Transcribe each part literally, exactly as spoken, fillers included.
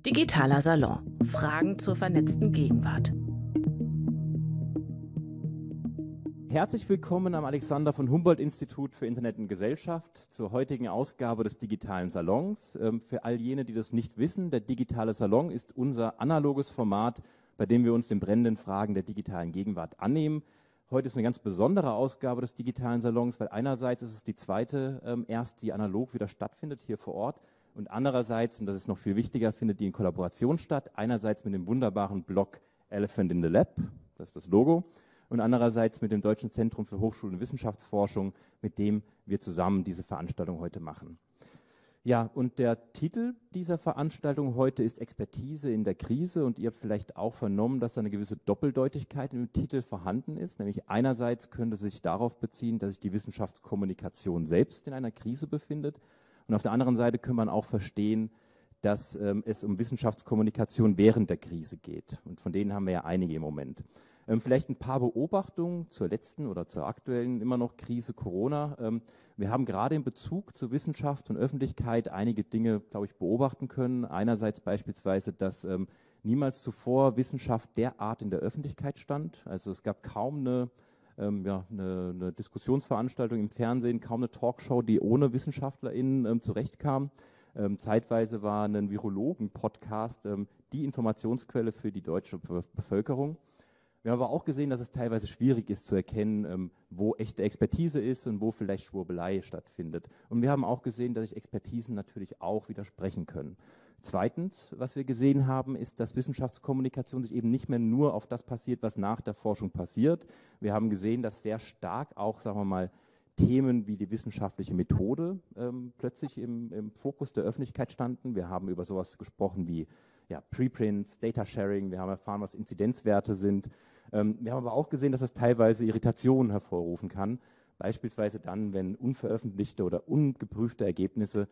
Digitaler Salon. Fragen zur vernetzten Gegenwart. Herzlich willkommen am Alexander von Humboldt Institut für Internet und Gesellschaft zur heutigen Ausgabe des Digitalen Salons. Ähm, für all jene, die das nicht wissen, der Digitale Salon ist unser analoges Format, bei dem wir uns den brennenden Fragen der digitalen Gegenwart annehmen. Heute ist eine ganz besondere Ausgabe des Digitalen Salons, weil einerseits ist es die zweite ähm, erst, die analog wieder stattfindet, hier vor Ort. Und andererseits, und das ist noch viel wichtiger, findet die in Kollaboration statt. Einerseits mit dem wunderbaren Blog Elephant in the Lab, das ist das Logo. Und andererseits mit dem Deutschen Zentrum für Hochschul- und Wissenschaftsforschung, mit dem wir zusammen diese Veranstaltung heute machen. Ja, und der Titel dieser Veranstaltung heute ist Expertise in der Krise. Und ihr habt vielleicht auch vernommen, dass da eine gewisse Doppeldeutigkeit im Titel vorhanden ist. Nämlich einerseits könnte es sich darauf beziehen, dass sich die Wissenschaftskommunikation selbst in einer Krise befindet. Und auf der anderen Seite kann man auch verstehen, dass ähm, es um Wissenschaftskommunikation während der Krise geht. Und von denen haben wir ja einige im Moment. Ähm, vielleicht ein paar Beobachtungen zur letzten oder zur aktuellen immer noch Krise Corona. Ähm, wir haben gerade in Bezug zu Wissenschaft und Öffentlichkeit einige Dinge, glaube ich, beobachten können. Einerseits beispielsweise, dass ähm, niemals zuvor Wissenschaft derart in der Öffentlichkeit stand. Also es gab kaum eine Ähm, ja, eine, eine Diskussionsveranstaltung im Fernsehen, kaum eine Talkshow, die ohne WissenschaftlerInnen ähm, zurechtkam. Ähm, zeitweise war ein Virologen-Podcast ähm, die Informationsquelle für die deutsche Be Bevölkerung. Wir haben aber auch gesehen, dass es teilweise schwierig ist zu erkennen, ähm, wo echte Expertise ist und wo vielleicht Schwurbelei stattfindet. Und wir haben auch gesehen, dass sich Expertisen natürlich auch widersprechen können. Zweitens, was wir gesehen haben, ist, dass Wissenschaftskommunikation sich eben nicht mehr nur auf das passiert, was nach der Forschung passiert. Wir haben gesehen, dass sehr stark auch, sagen wir mal, Themen wie die wissenschaftliche Methode ähm, plötzlich im, im Fokus der Öffentlichkeit standen. Wir haben über sowas gesprochen wie ja, Preprints, Data Sharing, wir haben erfahren, was Inzidenzwerte sind. Ähm, wir haben aber auch gesehen, dass es teilweise Irritationen hervorrufen kann, beispielsweise dann, wenn unveröffentlichte oder ungeprüfte Ergebnisse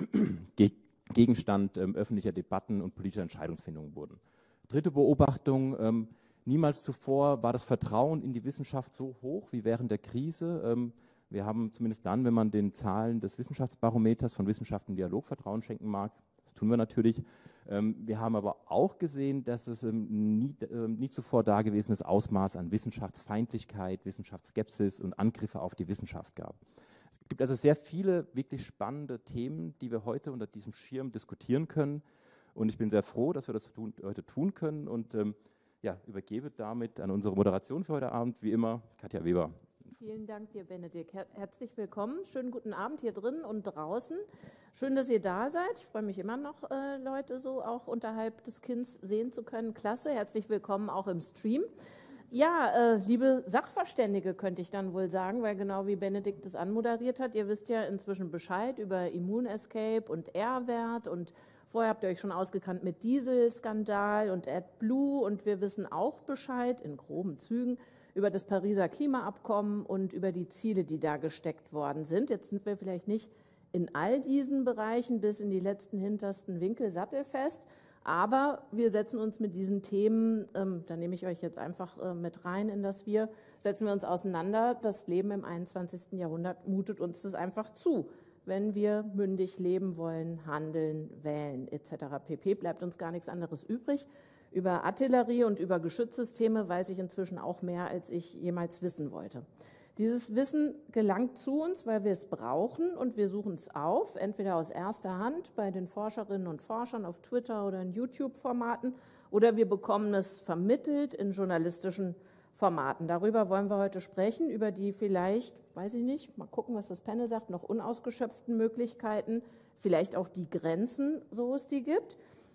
ge Gegenstand ähm, öffentlicher Debatten und politischer Entscheidungsfindungen wurden. Dritte Beobachtung, ähm, niemals zuvor war das Vertrauen in die Wissenschaft so hoch wie während der Krise. Ähm, wir haben zumindest dann, wenn man den Zahlen des Wissenschaftsbarometers von Wissenschaft im Dialog Vertrauen schenken mag, das tun wir natürlich. Ähm, wir haben aber auch gesehen, dass es ähm, nie, äh, nie zuvor dagewesenes Ausmaß an Wissenschaftsfeindlichkeit, Wissenschaftsskepsis und Angriffe auf die Wissenschaft gab. Es gibt also sehr viele wirklich spannende Themen, die wir heute unter diesem Schirm diskutieren können. Und ich bin sehr froh, dass wir das tun, heute tun können und ähm, ja, übergebe damit an unsere Moderation für heute Abend, wie immer, Katja Weber. Vielen Dank dir, Benedikt. Her herzlich willkommen. Schönen guten Abend hier drin und draußen. Schön, dass ihr da seid. Ich freue mich immer noch, äh, Leute so auch unterhalb des Kinns sehen zu können. Klasse. Herzlich willkommen auch im Stream. Ja, äh, liebe Sachverständige könnte ich dann wohl sagen, weil genau wie Benedikt es anmoderiert hat, ihr wisst ja inzwischen Bescheid über Immunescape und R-Wert und vorher habt ihr euch schon ausgekannt mit Dieselskandal und AdBlue und wir wissen auch Bescheid in groben Zügen über das Pariser Klimaabkommen und über die Ziele, die da gesteckt worden sind. Jetzt sind wir vielleicht nicht in all diesen Bereichen bis in die letzten hintersten Winkel sattelfest, aber wir setzen uns mit diesen Themen, ähm, da nehme ich euch jetzt einfach äh, mit rein in das Wir, setzen wir uns auseinander. Das Leben im einundzwanzigsten Jahrhundert mutet uns das einfach zu. Wenn wir mündig leben wollen, handeln, wählen et cetera pp., bleibt uns gar nichts anderes übrig. Über Artillerie und über Geschützsysteme weiß ich inzwischen auch mehr, als ich jemals wissen wollte. Dieses Wissen gelangt zu uns, weil wir es brauchen und wir suchen es auf, entweder aus erster Hand bei den Forscherinnen und Forschern auf Twitter oder in YouTube-Formaten oder wir bekommen es vermittelt in journalistischen Formaten. Darüber wollen wir heute sprechen, über die vielleicht, weiß ich nicht, mal gucken, was das Panel sagt, noch unausgeschöpften Möglichkeiten, vielleicht auch die Grenzen, so es die gibt.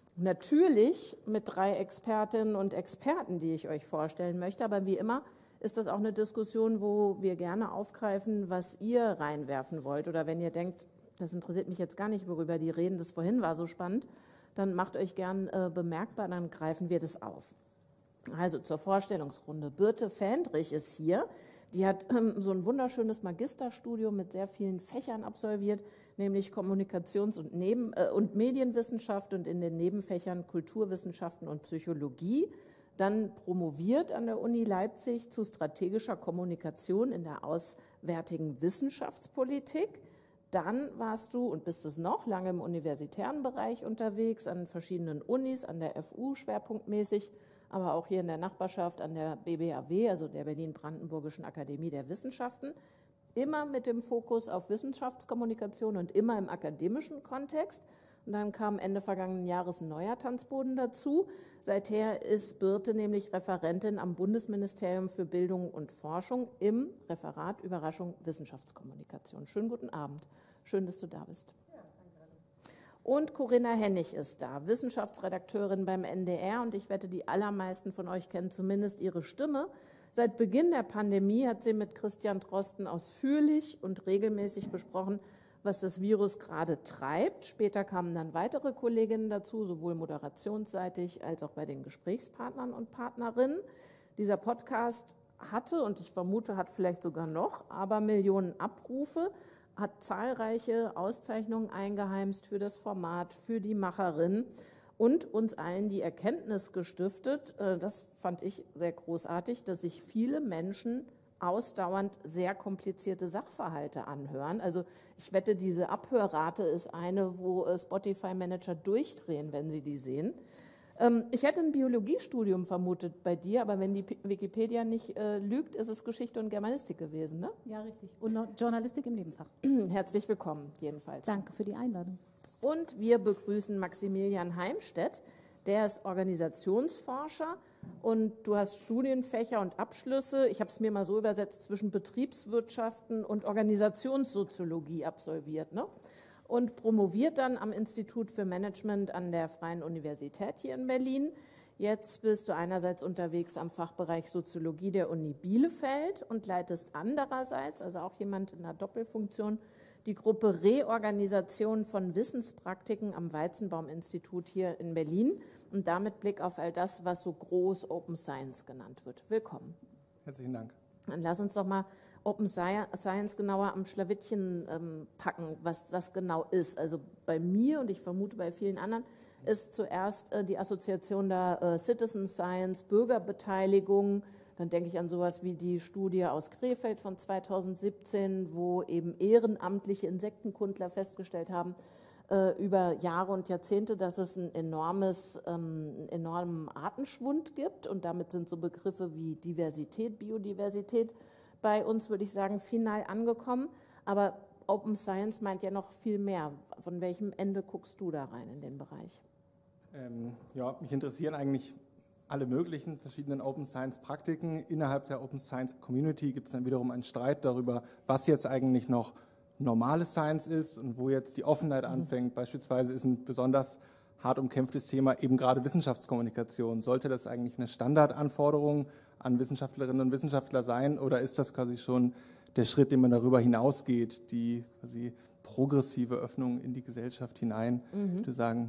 Natürlich mit drei Expertinnen und Experten, die ich euch vorstellen möchte, aber wie immer ist das auch eine Diskussion, wo wir gerne aufgreifen, was ihr reinwerfen wollt. Oder wenn ihr denkt, das interessiert mich jetzt gar nicht, worüber die reden, das vorhin war so spannend, dann macht euch gern äh, bemerkbar, dann greifen wir das auf. Also zur Vorstellungsrunde. Birte Fendrich ist hier. Die hat ähm, so ein wunderschönes Magisterstudium mit sehr vielen Fächern absolviert, nämlich Kommunikations- und, Neben- äh, und Medienwissenschaft und in den Nebenfächern Kulturwissenschaften und Psychologie. Dann promoviert an der Uni Leipzig zu strategischer Kommunikation in der auswärtigen Wissenschaftspolitik. dann warst du und bist es noch lange im universitären Bereich unterwegs, an verschiedenen Unis, an der F U schwerpunktmäßig, aber auch hier in der Nachbarschaft an der B B A W, also der Berlin-Brandenburgischen Akademie der Wissenschaften, immer mit dem Fokus auf Wissenschaftskommunikation und immer im akademischen Kontext. Und dann kam Ende vergangenen Jahres ein neuer Tanzboden dazu. Seither ist Birte nämlich Referentin am Bundesministerium für Bildung und Forschung im Referat Überraschung Wissenschaftskommunikation. Schönen guten Abend. Schön, dass du da bist. Ja, danke. Und Corinna Hennig ist da, Wissenschaftsredakteurin beim N D R. Und ich wette, die allermeisten von euch kennen zumindest ihre Stimme. Seit Beginn der Pandemie hat sie mit Christian Drosten ausführlich und regelmäßig besprochen, was das Virus gerade treibt. Später kamen dann weitere Kolleginnen dazu, sowohl moderationsseitig als auch bei den Gesprächspartnern und Partnerinnen. Dieser Podcast hatte, und ich vermute, hat vielleicht sogar noch, aber Millionen Abrufe, hat zahlreiche Auszeichnungen eingeheimst für das Format, für die Macherin und uns allen die Erkenntnis gestiftet, das fand ich sehr großartig, dass sich viele Menschen ausdauernd sehr komplizierte Sachverhalte anhören. Also ich wette, diese Abhörrate ist eine, wo Spotify-Manager durchdrehen, wenn sie die sehen. Ich hätte ein Biologiestudium vermutet bei dir, aber wenn die Wikipedia nicht äh, lügt, ist es Geschichte und Germanistik gewesen, ne? Ja, richtig. Und Journalistik im Nebenfach. Herzlich willkommen, jedenfalls. Danke für die Einladung. Und wir begrüßen Maximilian Heimstedt. Der ist Organisationsforscher und du hast Studienfächer und Abschlüsse, ich habe es mir mal so übersetzt, zwischen Betriebswirtschaften und Organisationssoziologie absolviert, ne? Und promoviert dann am Institut für Management an der Freien Universität hier in Berlin. Jetzt bist du einerseits unterwegs am Fachbereich Soziologie der Uni Bielefeld und leitest andererseits, also auch jemand in einer Doppelfunktion, die Gruppe Reorganisation von Wissenspraktiken am Weizenbaum-Institut hier in Berlin und damit Blick auf all das, was so groß Open Science genannt wird. Willkommen. Herzlichen Dank. Dann lass uns doch mal Open Science genauer am Schlawittchen ähm, packen, was das genau ist. Also bei mir und ich vermute bei vielen anderen ist zuerst äh, die Assoziation der äh, Citizen Science, Bürgerbeteiligung. Dann denke ich an sowas wie die Studie aus Krefeld von zweitausendsiebzehn, wo eben ehrenamtliche Insektenkundler festgestellt haben, äh, über Jahre und Jahrzehnte, dass es einen enormes, ähm, einen enormen Artenschwund gibt. Und damit sind so Begriffe wie Diversität, Biodiversität bei uns, würde ich sagen, final angekommen. Aber Open Science meint ja noch viel mehr. Von welchem Ende guckst du da rein in den Bereich? Ähm, ja, mich interessieren eigentlich alle möglichen verschiedenen Open Science Praktiken. Innerhalb der Open Science Community gibt es dann wiederum einen Streit darüber, was jetzt eigentlich noch normale Science ist und wo jetzt die Offenheit anfängt. Mhm. Beispielsweise ist ein besonders hart umkämpftes Thema eben gerade Wissenschaftskommunikation. Sollte das eigentlich eine Standardanforderung an Wissenschaftlerinnen und Wissenschaftler sein oder ist das quasi schon der Schritt, den man darüber hinausgeht, die quasi progressive Öffnung in die Gesellschaft hinein? Mhm. Ich würde sagen,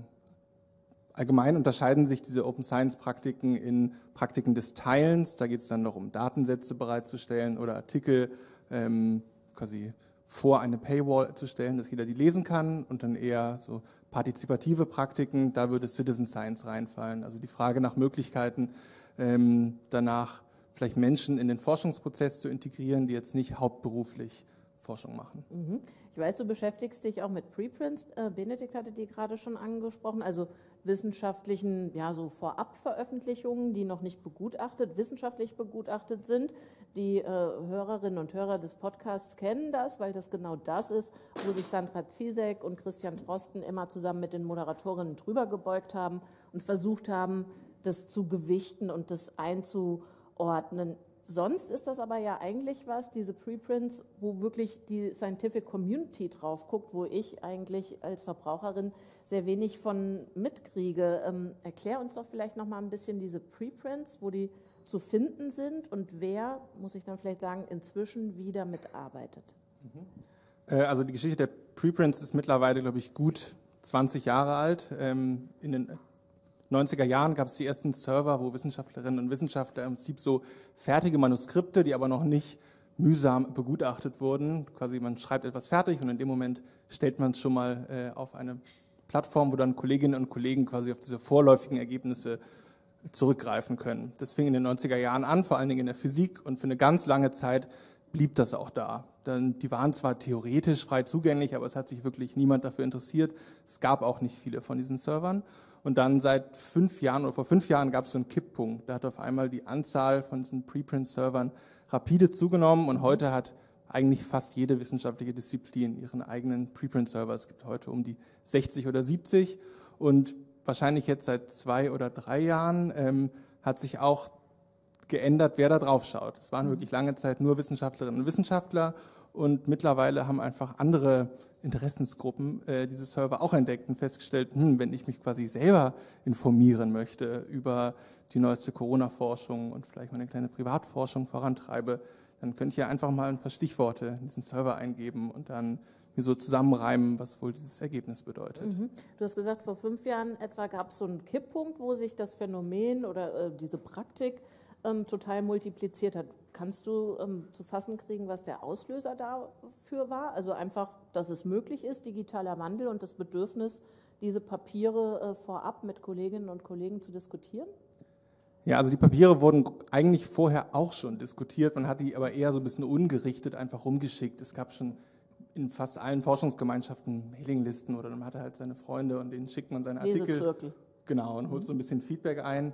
allgemein unterscheiden sich diese Open Science Praktiken in Praktiken des Teilens. Da geht es dann noch um Datensätze bereitzustellen oder Artikel ähm, quasi vor eine Paywall zu stellen, dass jeder die lesen kann, und dann eher so partizipative Praktiken, da würde Citizen Science reinfallen. Also die Frage nach Möglichkeiten, ähm, danach vielleicht Menschen in den Forschungsprozess zu integrieren, die jetzt nicht hauptberuflich Forschung machen. Mhm. Ich weiß, du beschäftigst dich auch mit Preprints. Äh, Benedikt hatte die gerade schon angesprochen, also wissenschaftlichen, ja, so Vorabveröffentlichungen, die noch nicht begutachtet, wissenschaftlich begutachtet sind. Die äh, Hörerinnen und Hörer des Podcasts kennen das, weil das genau das ist, wo sich Sandra Ziesek und Christian Drosten immer zusammen mit den Moderatorinnen drüber gebeugt haben und versucht haben, das zu gewichten und das einzuordnen. Sonst ist das aber ja eigentlich was, diese Preprints, wo wirklich die Scientific Community drauf guckt, wo ich eigentlich als Verbraucherin sehr wenig von mitkriege. Ähm, erklär uns doch vielleicht noch mal ein bisschen diese Preprints, wo die zu finden sind und wer, muss ich dann vielleicht sagen, inzwischen wieder mitarbeitet. Mhm. Also die Geschichte der Preprints ist mittlerweile, glaube ich, gut zwanzig Jahre alt. In den neunziger Jahren gab es die ersten Server, wo Wissenschaftlerinnen und Wissenschaftler im Prinzip so fertige Manuskripte, die aber noch nicht mühsam begutachtet wurden. Quasi man schreibt etwas fertig und in dem Moment stellt man es schon mal äh, auf eine Plattform, wo dann Kolleginnen und Kollegen quasi auf diese vorläufigen Ergebnisse zurückgreifen können. Das fing in den neunziger Jahren an, vor allen Dingen in der Physik, und für eine ganz lange Zeit blieb das auch da. Dann, die waren zwar theoretisch frei zugänglich, aber es hat sich wirklich niemand dafür interessiert. Es gab auch nicht viele von diesen Servern. Und dann seit fünf Jahren oder vor fünf Jahren gab es so einen Kipppunkt. Da hat auf einmal die Anzahl von diesen Preprint-Servern rapide zugenommen und heute hat eigentlich fast jede wissenschaftliche Disziplin ihren eigenen Preprint-Server. Es gibt heute um die sechzig oder siebzig und wahrscheinlich jetzt seit zwei oder drei Jahren ähm, hat sich auch geändert, wer da drauf schaut. Es waren wirklich lange Zeit nur Wissenschaftlerinnen und Wissenschaftler und mittlerweile haben einfach andere Interessensgruppen äh, diese Server auch entdeckt und festgestellt, hm, wenn ich mich quasi selber informieren möchte über die neueste Corona-Forschung und vielleicht mal eine kleine Privatforschung vorantreibe, dann könnte ich ja einfach mal ein paar Stichworte in diesen Server eingeben und dann mir so zusammenreimen, was wohl dieses Ergebnis bedeutet. Mhm. Du hast gesagt, vor fünf Jahren etwa gab es so einen Kipppunkt, wo sich das Phänomen oder äh, diese Praktik ähm, total multipliziert hat. Kannst du ähm, zu fassen kriegen, was der Auslöser dafür war? Also einfach, dass es möglich ist, digitaler Wandel und das Bedürfnis, diese Papiere äh, vorab mit Kolleginnen und Kollegen zu diskutieren? Ja, also die Papiere wurden eigentlich vorher auch schon diskutiert, man hat die aber eher so ein bisschen ungerichtet einfach rumgeschickt. Es gab schon in fast allen Forschungsgemeinschaften Mailinglisten oder man hatte halt seine Freunde und denen schickt man seine Artikel. Lesezirkel. Genau, und holt so ein bisschen Feedback ein.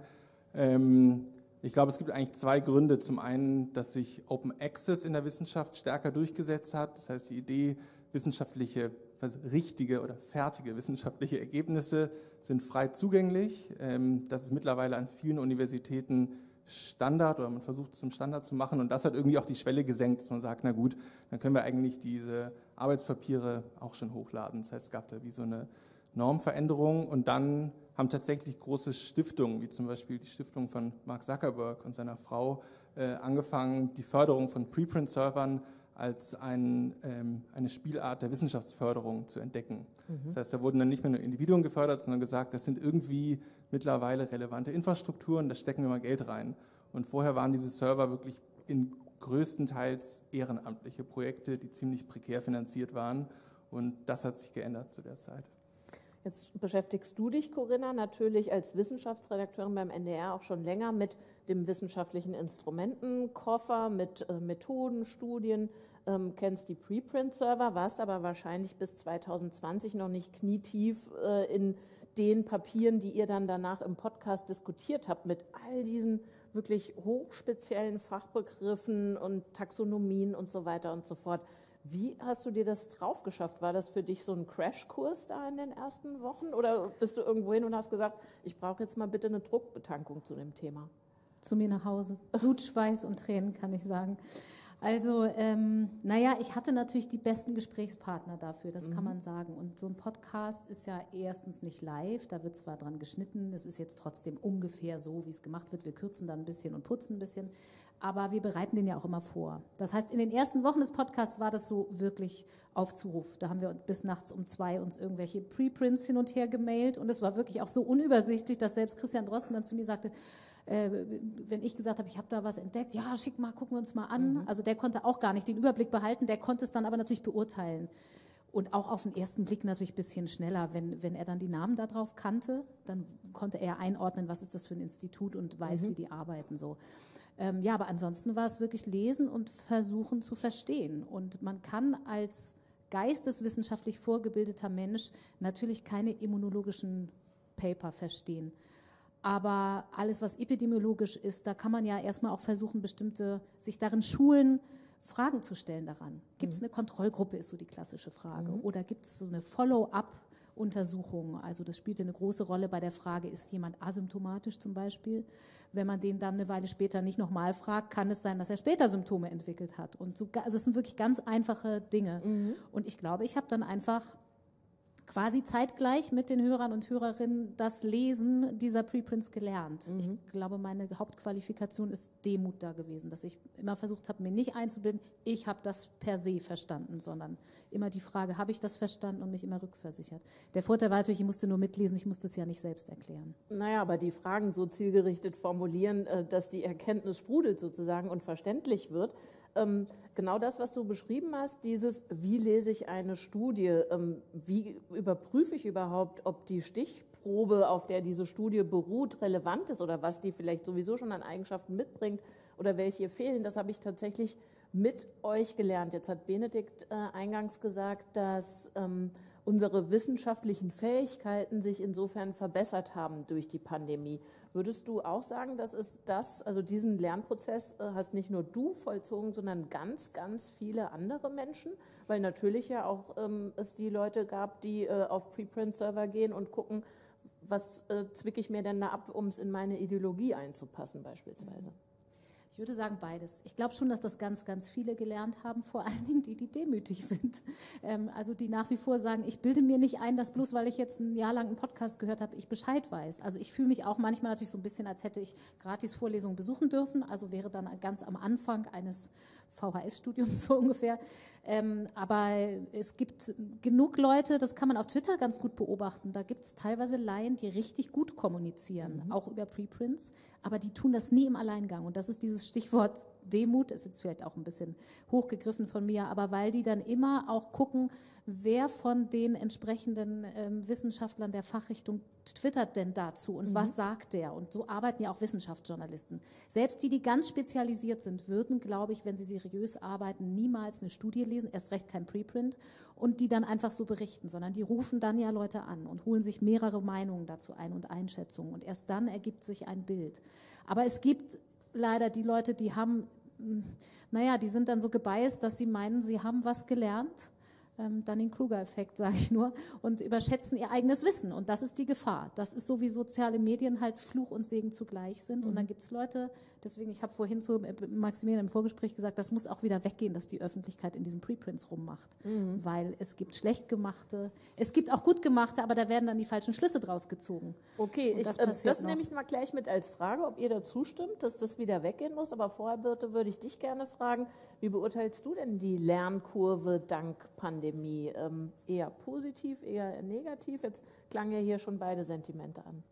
Ähm, ich glaube, es gibt eigentlich zwei Gründe. Zum einen, dass sich Open Access in der Wissenschaft stärker durchgesetzt hat. Das heißt, die Idee, wissenschaftliche, also richtige oder fertige wissenschaftliche Ergebnisse sind frei zugänglich. Das ist mittlerweile an vielen Universitäten Standard oder man versucht es zum Standard zu machen und das hat irgendwie auch die Schwelle gesenkt, dass man sagt, na gut, dann können wir eigentlich diese Arbeitspapiere auch schon hochladen. Das heißt, es gab da wie so eine Normveränderung und dann haben tatsächlich große Stiftungen, wie zum Beispiel die Stiftung von Mark Zuckerberg und seiner Frau, äh, angefangen, die Förderung von Preprint-Servern als ein, ähm, eine Spielart der Wissenschaftsförderung zu entdecken. Mhm. Das heißt, da wurden dann nicht mehr nur Individuen gefördert, sondern gesagt, das sind irgendwie mittlerweile relevante Infrastrukturen, da stecken wir mal Geld rein. Und vorher waren diese Server wirklich in größtenteils ehrenamtliche Projekte, die ziemlich prekär finanziert waren und das hat sich geändert zu der Zeit. Jetzt beschäftigst du dich, Corinna, natürlich als Wissenschaftsredakteurin beim N D R auch schon länger mit dem wissenschaftlichen Instrumentenkoffer, mit äh, Methoden, Studien, ähm, kennst die Preprint-Server, warst aber wahrscheinlich bis zwanzig zwanzig noch nicht knietief äh, in den Papieren, die ihr dann danach im Podcast diskutiert habt, mit all diesen wirklich hochspeziellen Fachbegriffen und Taxonomien und so weiter und so fort. Wie hast du dir das drauf geschafft? War das für dich so ein Crashkurs da in den ersten Wochen? Oder bist du irgendwo hin und hast gesagt, ich brauche jetzt mal bitte eine Druckbetankung zu dem Thema? Zu mir nach Hause. Blut, Schweiß und Tränen, kann ich sagen. Also, ähm, naja, ich hatte natürlich die besten Gesprächspartner dafür, das mhm. kann man sagen. Und so ein Podcast ist ja erstens nicht live, da wird zwar dran geschnitten, es ist jetzt trotzdem ungefähr so, wie es gemacht wird. Wir kürzen dann ein bisschen und putzen ein bisschen, aber wir bereiten den ja auch immer vor. Das heißt, in den ersten Wochen des Podcasts war das so wirklich auf Zuruf. Da haben wir bis nachts um zwei uns irgendwelche Preprints hin und her gemailt und es war wirklich auch so unübersichtlich, dass selbst Christian Drosten dann zu mir sagte, Äh, wenn ich gesagt habe, ich habe da was entdeckt, ja, schick mal, gucken wir uns mal an. Mhm. Also der konnte auch gar nicht den Überblick behalten, der konnte es dann aber natürlich beurteilen. Und auch auf den ersten Blick natürlich ein bisschen schneller. Wenn, wenn er dann die Namen da drauf kannte, dann konnte er einordnen, was ist das für ein Institut und weiß, mhm. wie die arbeiten so. Ähm, ja, aber ansonsten war es wirklich lesen und versuchen zu verstehen. Und man kann als geisteswissenschaftlich vorgebildeter Mensch natürlich keine immunologischen Paper verstehen. Aber alles, was epidemiologisch ist, da kann man ja erstmal auch versuchen, bestimmte, sich darin schulen, Fragen zu stellen daran. Gibt es eine Kontrollgruppe, ist so die klassische Frage. Mhm. Oder gibt es so eine Follow-up-Untersuchung? Also das spielt eine große Rolle bei der Frage, ist jemand asymptomatisch zum Beispiel? Wenn man den dann eine Weile später nicht nochmal fragt, kann es sein, dass er später Symptome entwickelt hat. Und so, also es sind wirklich ganz einfache Dinge. Mhm. Und ich glaube, ich habe dann einfach quasi zeitgleich mit den Hörern und Hörerinnen das Lesen dieser Preprints gelernt. Mhm. Ich glaube, meine Hauptqualifikation ist Demut da gewesen, dass ich immer versucht habe, mir nicht einzubilden, ich habe das per se verstanden, sondern immer die Frage, habe ich das verstanden und mich immer rückversichert. Der Vorteil war natürlich, ich musste nur mitlesen, ich musste es ja nicht selbst erklären. Naja, aber die Fragen so zielgerichtet formulieren, dass die Erkenntnis sprudelt sozusagen und verständlich wird, Ähm, genau das, was du beschrieben hast, dieses, wie lese ich eine Studie, ähm, wie überprüfe ich überhaupt, ob die Stichprobe, auf der diese Studie beruht, relevant ist oder was die vielleicht sowieso schon an Eigenschaften mitbringt oder welche fehlen, das habe ich tatsächlich mit euch gelernt. Jetzt hat Benedikt äh, eingangs gesagt, dass ähm, unsere wissenschaftlichen Fähigkeiten sich insofern verbessert haben durch die Pandemie. Würdest du auch sagen, dass es das, also diesen Lernprozess äh, hast nicht nur du vollzogen, sondern ganz, ganz viele andere Menschen? Weil natürlich ja auch ähm, es die Leute gab, die äh, auf Preprint-Server gehen und gucken, was äh, zwicke ich mir denn da ab, um es in meine Ideologie einzupassen beispielsweise. Ich würde sagen beides. Ich glaube schon, dass das ganz, ganz viele gelernt haben, vor allen Dingen die, die demütig sind. Ähm, also die nach wie vor sagen, ich bilde mir nicht ein, dass bloß, weil ich jetzt ein Jahr lang einen Podcast gehört habe, ich Bescheid weiß. Also ich fühle mich auch manchmal natürlich so ein bisschen, als hätte ich gratis Vorlesungen besuchen dürfen. Also wäre dann ganz am Anfang eines V H S-Studiums so ungefähr. Ähm, aber es gibt genug Leute, das kann man auf Twitter ganz gut beobachten, da gibt es teilweise Laien, die richtig gut kommunizieren, mhm. auch über Preprints, aber die tun das nie im Alleingang. Und das ist dieses Stichwort Demut, ist jetzt vielleicht auch ein bisschen hochgegriffen von mir, aber weil die dann immer auch gucken, wer von den entsprechenden ähm, Wissenschaftlern der Fachrichtung twittert denn dazu und mhm. was sagt der? Und so arbeiten ja auch Wissenschaftsjournalisten. Selbst die, die ganz spezialisiert sind, würden, glaube ich, wenn sie seriös arbeiten, niemals eine Studie lesen, erst recht kein Preprint, und die dann einfach so berichten, sondern die rufen dann ja Leute an und holen sich mehrere Meinungen dazu ein und Einschätzungen. Und erst dann ergibt sich ein Bild. Aber es gibt leider die Leute, die haben, naja, die sind dann so gebiased, dass sie meinen, sie haben was gelernt. Ähm, Dunning-Kruger-Effekt, sage ich nur, und überschätzen ihr eigenes Wissen. Und das ist die Gefahr. Das ist so, wie soziale Medien halt Fluch und Segen zugleich sind. Mhm. Und dann gibt es Leute, deswegen, ich habe vorhin zu Maximilian im Vorgespräch gesagt, das muss auch wieder weggehen, dass die Öffentlichkeit in diesen Preprints rummacht. Mhm. Weil es gibt schlecht gemachte, es gibt auch gut gemachte, aber da werden dann die falschen Schlüsse draus gezogen. Okay, ich, das, äh, das nehme ich mal gleich mit als Frage, ob ihr dazu stimmt, dass das wieder weggehen muss. Aber vorher, Birte, würde ich dich gerne fragen, wie beurteilst du denn die Lernkurve dank Pandemie? Ähm, eher positiv, eher negativ? Jetzt klangen ja hier schon beide Sentimente an.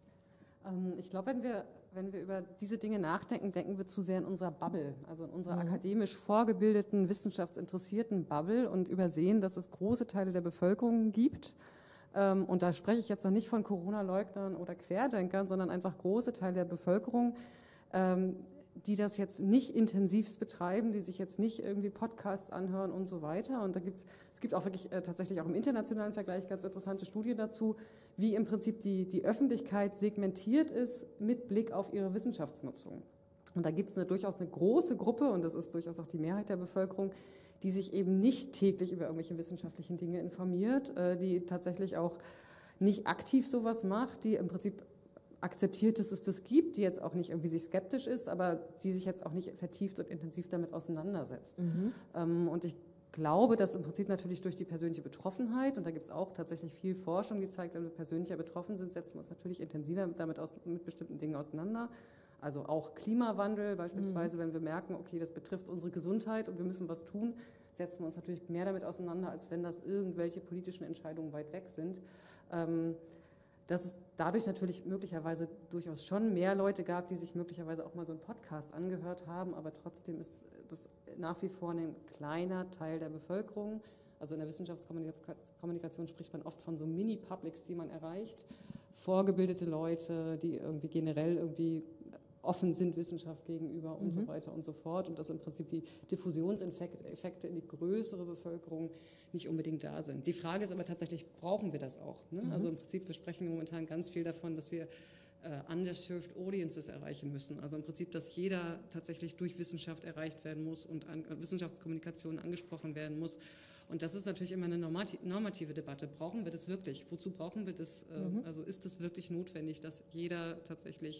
Ähm, ich glaube, wenn wir, wenn wir über diese Dinge nachdenken, denken wir zu sehr in unserer Bubble, also in unserer mhm. akademisch vorgebildeten, wissenschaftsinteressierten Bubble und übersehen, dass es große Teile der Bevölkerung gibt. Ähm, und da spreche ich jetzt noch nicht von Corona-Leugnern oder Querdenkern, sondern einfach große Teile der Bevölkerung, ähm, die das jetzt nicht intensivst betreiben, die sich jetzt nicht irgendwie Podcasts anhören und so weiter. Und da gibt's, es gibt auch wirklich äh, tatsächlich auch im internationalen Vergleich ganz interessante Studien dazu, wie im Prinzip die, die Öffentlichkeit segmentiert ist mit Blick auf ihre Wissenschaftsnutzung. Und da gibt es eine, durchaus eine große Gruppe, und das ist durchaus auch die Mehrheit der Bevölkerung, die sich eben nicht täglich über irgendwelche wissenschaftlichen Dinge informiert, äh, die tatsächlich auch nicht aktiv sowas macht, die im Prinzip akzeptiert, dass es das gibt, die jetzt auch nicht irgendwie sich skeptisch ist, aber die sich jetzt auch nicht vertieft und intensiv damit auseinandersetzt. Mhm. Ähm, und ich glaube, dass im Prinzip natürlich durch die persönliche Betroffenheit, und da gibt es auch tatsächlich viel Forschung, die zeigt, wenn wir persönlicher betroffen sind, setzen wir uns natürlich intensiver damit aus, mit bestimmten Dingen auseinander. Also auch Klimawandel beispielsweise, mhm. wenn wir merken, okay, das betrifft unsere Gesundheit und wir müssen was tun, setzen wir uns natürlich mehr damit auseinander, als wenn das irgendwelche politischen Entscheidungen weit weg sind. Ähm, dass es dadurch natürlich möglicherweise durchaus schon mehr Leute gab, die sich möglicherweise auch mal so einen Podcast angehört haben, aber trotzdem ist das nach wie vor ein kleiner Teil der Bevölkerung. Also in der Wissenschaftskommunikation spricht man oft von so Mini-Publics, die man erreicht, vorgebildete Leute, die irgendwie generell irgendwie offen sind Wissenschaft gegenüber und mhm. so weiter und so fort, und dass im Prinzip die Diffusionseffekte in die größere Bevölkerung nicht unbedingt da sind. Die Frage ist aber tatsächlich, brauchen wir das auch? Ne? Mhm. Also im Prinzip, wir sprechen momentan ganz viel davon, dass wir äh, underserved audiences erreichen müssen. Also im Prinzip, dass jeder tatsächlich durch Wissenschaft erreicht werden muss und an äh, Wissenschaftskommunikation angesprochen werden muss. Und das ist natürlich immer eine normative Debatte. Brauchen wir das wirklich? Wozu brauchen wir das? Äh, mhm. Also ist es wirklich notwendig, dass jeder tatsächlich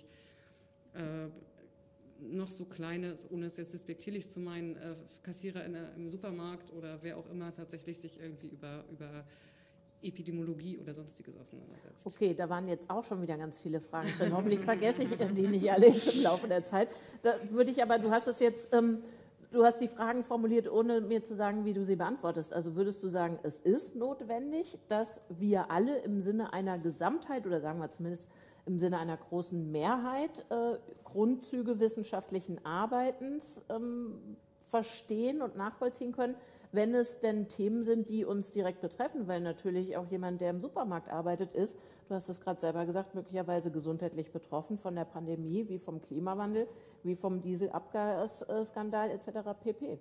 Äh, noch so kleine, ohne es jetzt despektierlich zu meinen, äh, Kassierer in der, im Supermarkt oder wer auch immer tatsächlich sich irgendwie über, über Epidemiologie oder Sonstiges auseinandersetzt. Okay, da waren jetzt auch schon wieder ganz viele Fragen drin. Hoffentlich vergesse ich die nicht alle jetzt im Laufe der Zeit. Da würde ich aber, du hast es jetzt, ähm, du hast die Fragen formuliert, ohne mir zu sagen, wie du sie beantwortest. Also würdest du sagen, es ist notwendig, dass wir alle im Sinne einer Gesamtheit oder sagen wir zumindest im Sinne einer großen Mehrheit äh, Grundzüge wissenschaftlichen Arbeitens ähm, verstehen und nachvollziehen können, wenn es denn Themen sind, die uns direkt betreffen, weil natürlich auch jemand, der im Supermarkt arbeitet, ist, du hast es gerade selber gesagt, möglicherweise gesundheitlich betroffen von der Pandemie, wie vom Klimawandel, wie vom Dieselabgasskandal et cetera pp.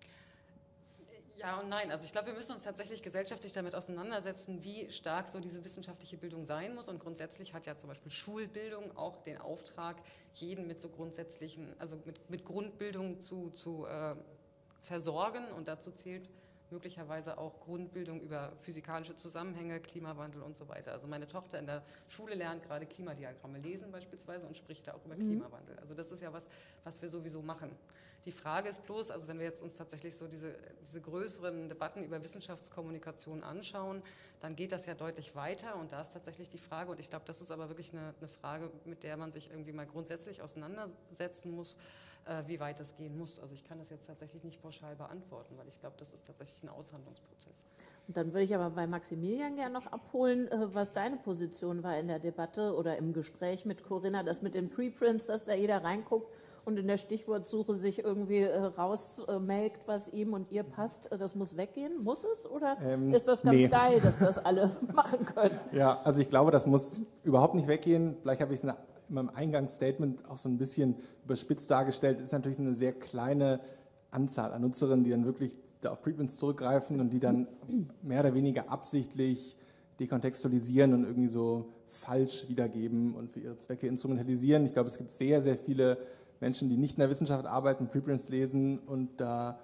Ja und nein. Also ich glaube, wir müssen uns tatsächlich gesellschaftlich damit auseinandersetzen, wie stark so diese wissenschaftliche Bildung sein muss. Und grundsätzlich hat ja zum Beispiel Schulbildung auch den Auftrag, jeden mit so grundsätzlichen, also mit, mit Grundbildung zu, zu äh, versorgen. Und dazu zählt möglicherweise auch Grundbildung über physikalische Zusammenhänge, Klimawandel und so weiter. Also meine Tochter in der Schule lernt gerade Klimadiagramme lesen beispielsweise und spricht da auch über mhm. Klimawandel. Also das ist ja was, was wir sowieso machen. Die Frage ist bloß, also wenn wir jetzt uns tatsächlich so diese, diese größeren Debatten über Wissenschaftskommunikation anschauen, dann geht das ja deutlich weiter und da ist tatsächlich die Frage, und ich glaube, das ist aber wirklich eine, eine Frage, mit der man sich irgendwie mal grundsätzlich auseinandersetzen muss, äh, wie weit das gehen muss. Also ich kann das jetzt tatsächlich nicht pauschal beantworten, weil ich glaube, das ist tatsächlich ein Aushandlungsprozess. Und dann würde ich aber bei Maximilian gerne noch abholen, was deine Position war in der Debatte oder im Gespräch mit Corinna, das mit den Preprints, dass da jeder reinguckt und in der Stichwortsuche sich irgendwie äh, rausmelkt, was ihm und ihr passt. Das muss weggehen? Muss es? Oder ähm, ist das ganz nee. geil, dass das alle machen können? Ja, also ich glaube, das muss überhaupt nicht weggehen. Vielleicht habe ich es in meinem Eingangsstatement auch so ein bisschen überspitzt dargestellt. Es ist natürlich eine sehr kleine Anzahl an Nutzerinnen, die dann wirklich da auf Preprints zurückgreifen und die dann mehr oder weniger absichtlich dekontextualisieren und irgendwie so falsch wiedergeben und für ihre Zwecke instrumentalisieren. Ich glaube, es gibt sehr, sehr viele Menschen, die nicht in der Wissenschaft arbeiten, Preprints lesen und da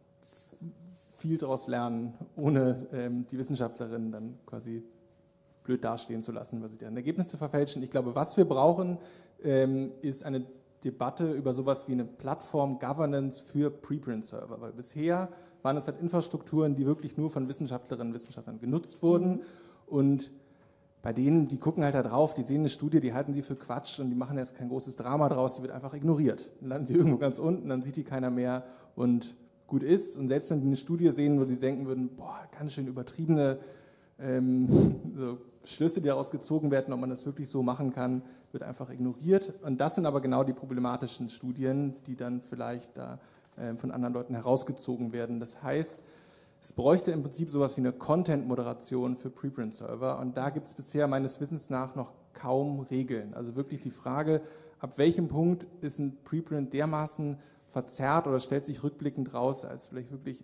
viel daraus lernen, ohne ähm, die Wissenschaftlerin dann quasi blöd dastehen zu lassen, weil sie deren Ergebnisse verfälschen. Ich glaube, was wir brauchen, ähm, ist eine Debatte über sowas wie eine Plattform-Governance für Preprint-Server, weil bisher waren es halt Infrastrukturen, die wirklich nur von Wissenschaftlerinnen und Wissenschaftlern genutzt wurden und bei denen, die gucken halt da drauf, die sehen eine Studie, die halten sie für Quatsch und die machen jetzt kein großes Drama draus, die wird einfach ignoriert. Dann landen die irgendwo ganz unten, dann sieht die keiner mehr und gut ist. Und selbst wenn die eine Studie sehen, wo sie denken würden, boah, ganz schön übertriebene ähm, so Schlüsse, die daraus gezogen werden, ob man das wirklich so machen kann, wird einfach ignoriert. Und das sind aber genau die problematischen Studien, die dann vielleicht da äh, von anderen Leuten herausgezogen werden. Das heißt, es bräuchte im Prinzip sowas wie eine Content-Moderation für Preprint-Server und da gibt es bisher meines Wissens nach noch kaum Regeln. Also wirklich die Frage, ab welchem Punkt ist ein Preprint dermaßen verzerrt oder stellt sich rückblickend raus als vielleicht wirklich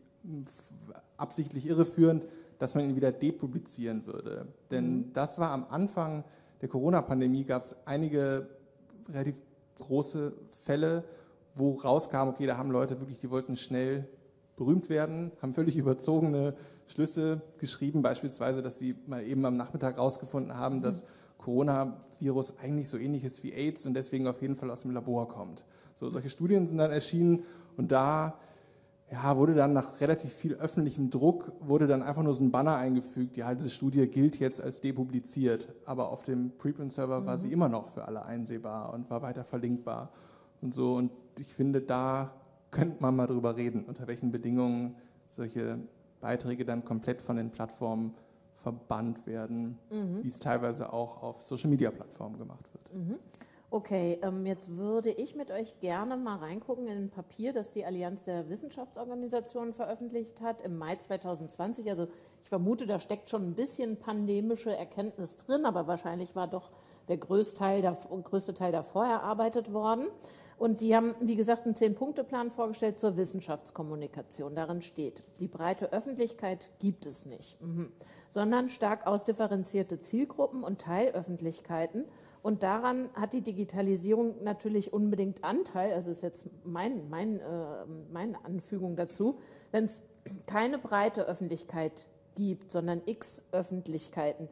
absichtlich irreführend, dass man ihn wieder depublizieren würde. Denn mhm. das war am Anfang der Corona-Pandemie, gab es einige relativ große Fälle, wo rauskam, okay, da haben Leute wirklich, die wollten schnell berühmt werden, haben völlig überzogene Schlüsse geschrieben, beispielsweise, dass sie mal eben am Nachmittag rausgefunden haben, mhm. dass Coronavirus eigentlich so ähnlich ist wie AIDS und deswegen auf jeden Fall aus dem Labor kommt. So, solche Studien sind dann erschienen und da ja, wurde dann nach relativ viel öffentlichem Druck, wurde dann einfach nur so ein Banner eingefügt, ja, diese Studie gilt jetzt als depubliziert, aber auf dem Preprint-Server mhm. war sie immer noch für alle einsehbar und war weiter verlinkbar und so. Und ich finde, da könnte man mal drüber reden, unter welchen Bedingungen solche Beiträge dann komplett von den Plattformen verbannt werden, mhm. wie es teilweise auch auf Social-Media-Plattformen gemacht wird. Mhm. Okay, ähm, jetzt würde ich mit euch gerne mal reingucken in ein Papier, das die Allianz der Wissenschaftsorganisationen veröffentlicht hat im Mai zweitausendzwanzig. Also ich vermute, da steckt schon ein bisschen pandemische Erkenntnis drin, aber wahrscheinlich war doch der größte Teil, der größte Teil davor erarbeitet worden. Und die haben, wie gesagt, einen Zehn-Punkte-Plan vorgestellt zur Wissenschaftskommunikation. Darin steht, die breite Öffentlichkeit gibt es nicht, mhm. sondern stark ausdifferenzierte Zielgruppen und Teilöffentlichkeiten. Und daran hat die Digitalisierung natürlich unbedingt Anteil, also ist jetzt mein, mein, äh, meine Anfügung dazu, wenn es keine breite Öffentlichkeit gibt, sondern x Öffentlichkeiten.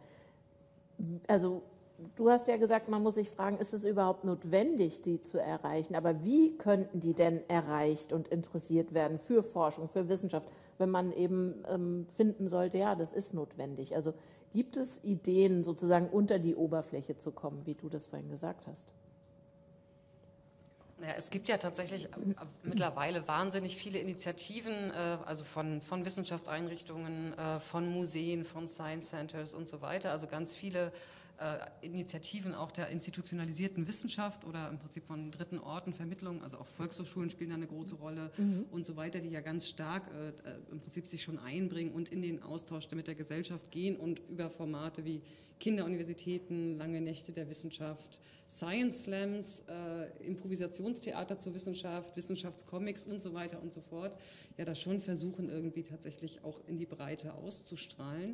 Also du hast ja gesagt, man muss sich fragen, ist es überhaupt notwendig, die zu erreichen? Aber wie könnten die denn erreicht und interessiert werden für Forschung, für Wissenschaft, wenn man eben ähm, finden sollte, ja, das ist notwendig. Also gibt es Ideen, sozusagen unter die Oberfläche zu kommen, wie du das vorhin gesagt hast? Ja, es gibt ja tatsächlich mittlerweile wahnsinnig viele Initiativen, äh, also von, von Wissenschaftseinrichtungen, äh, von Museen, von Science Centers und so weiter, also ganz viele äh, Initiativen auch der institutionalisierten Wissenschaft oder im Prinzip von dritten Orten, Vermittlung, also auch Volkshochschulen spielen da eine große Rolle mhm. und so weiter, die ja ganz stark äh, im Prinzip sich schon einbringen und in den Austausch mit der Gesellschaft gehen und über Formate wie Kinderuniversitäten, lange Nächte der Wissenschaft, Science Slams, äh, Improvisationstheater zur Wissenschaft, Wissenschaftscomics und so weiter und so fort, ja da schon versuchen irgendwie tatsächlich auch in die Breite auszustrahlen.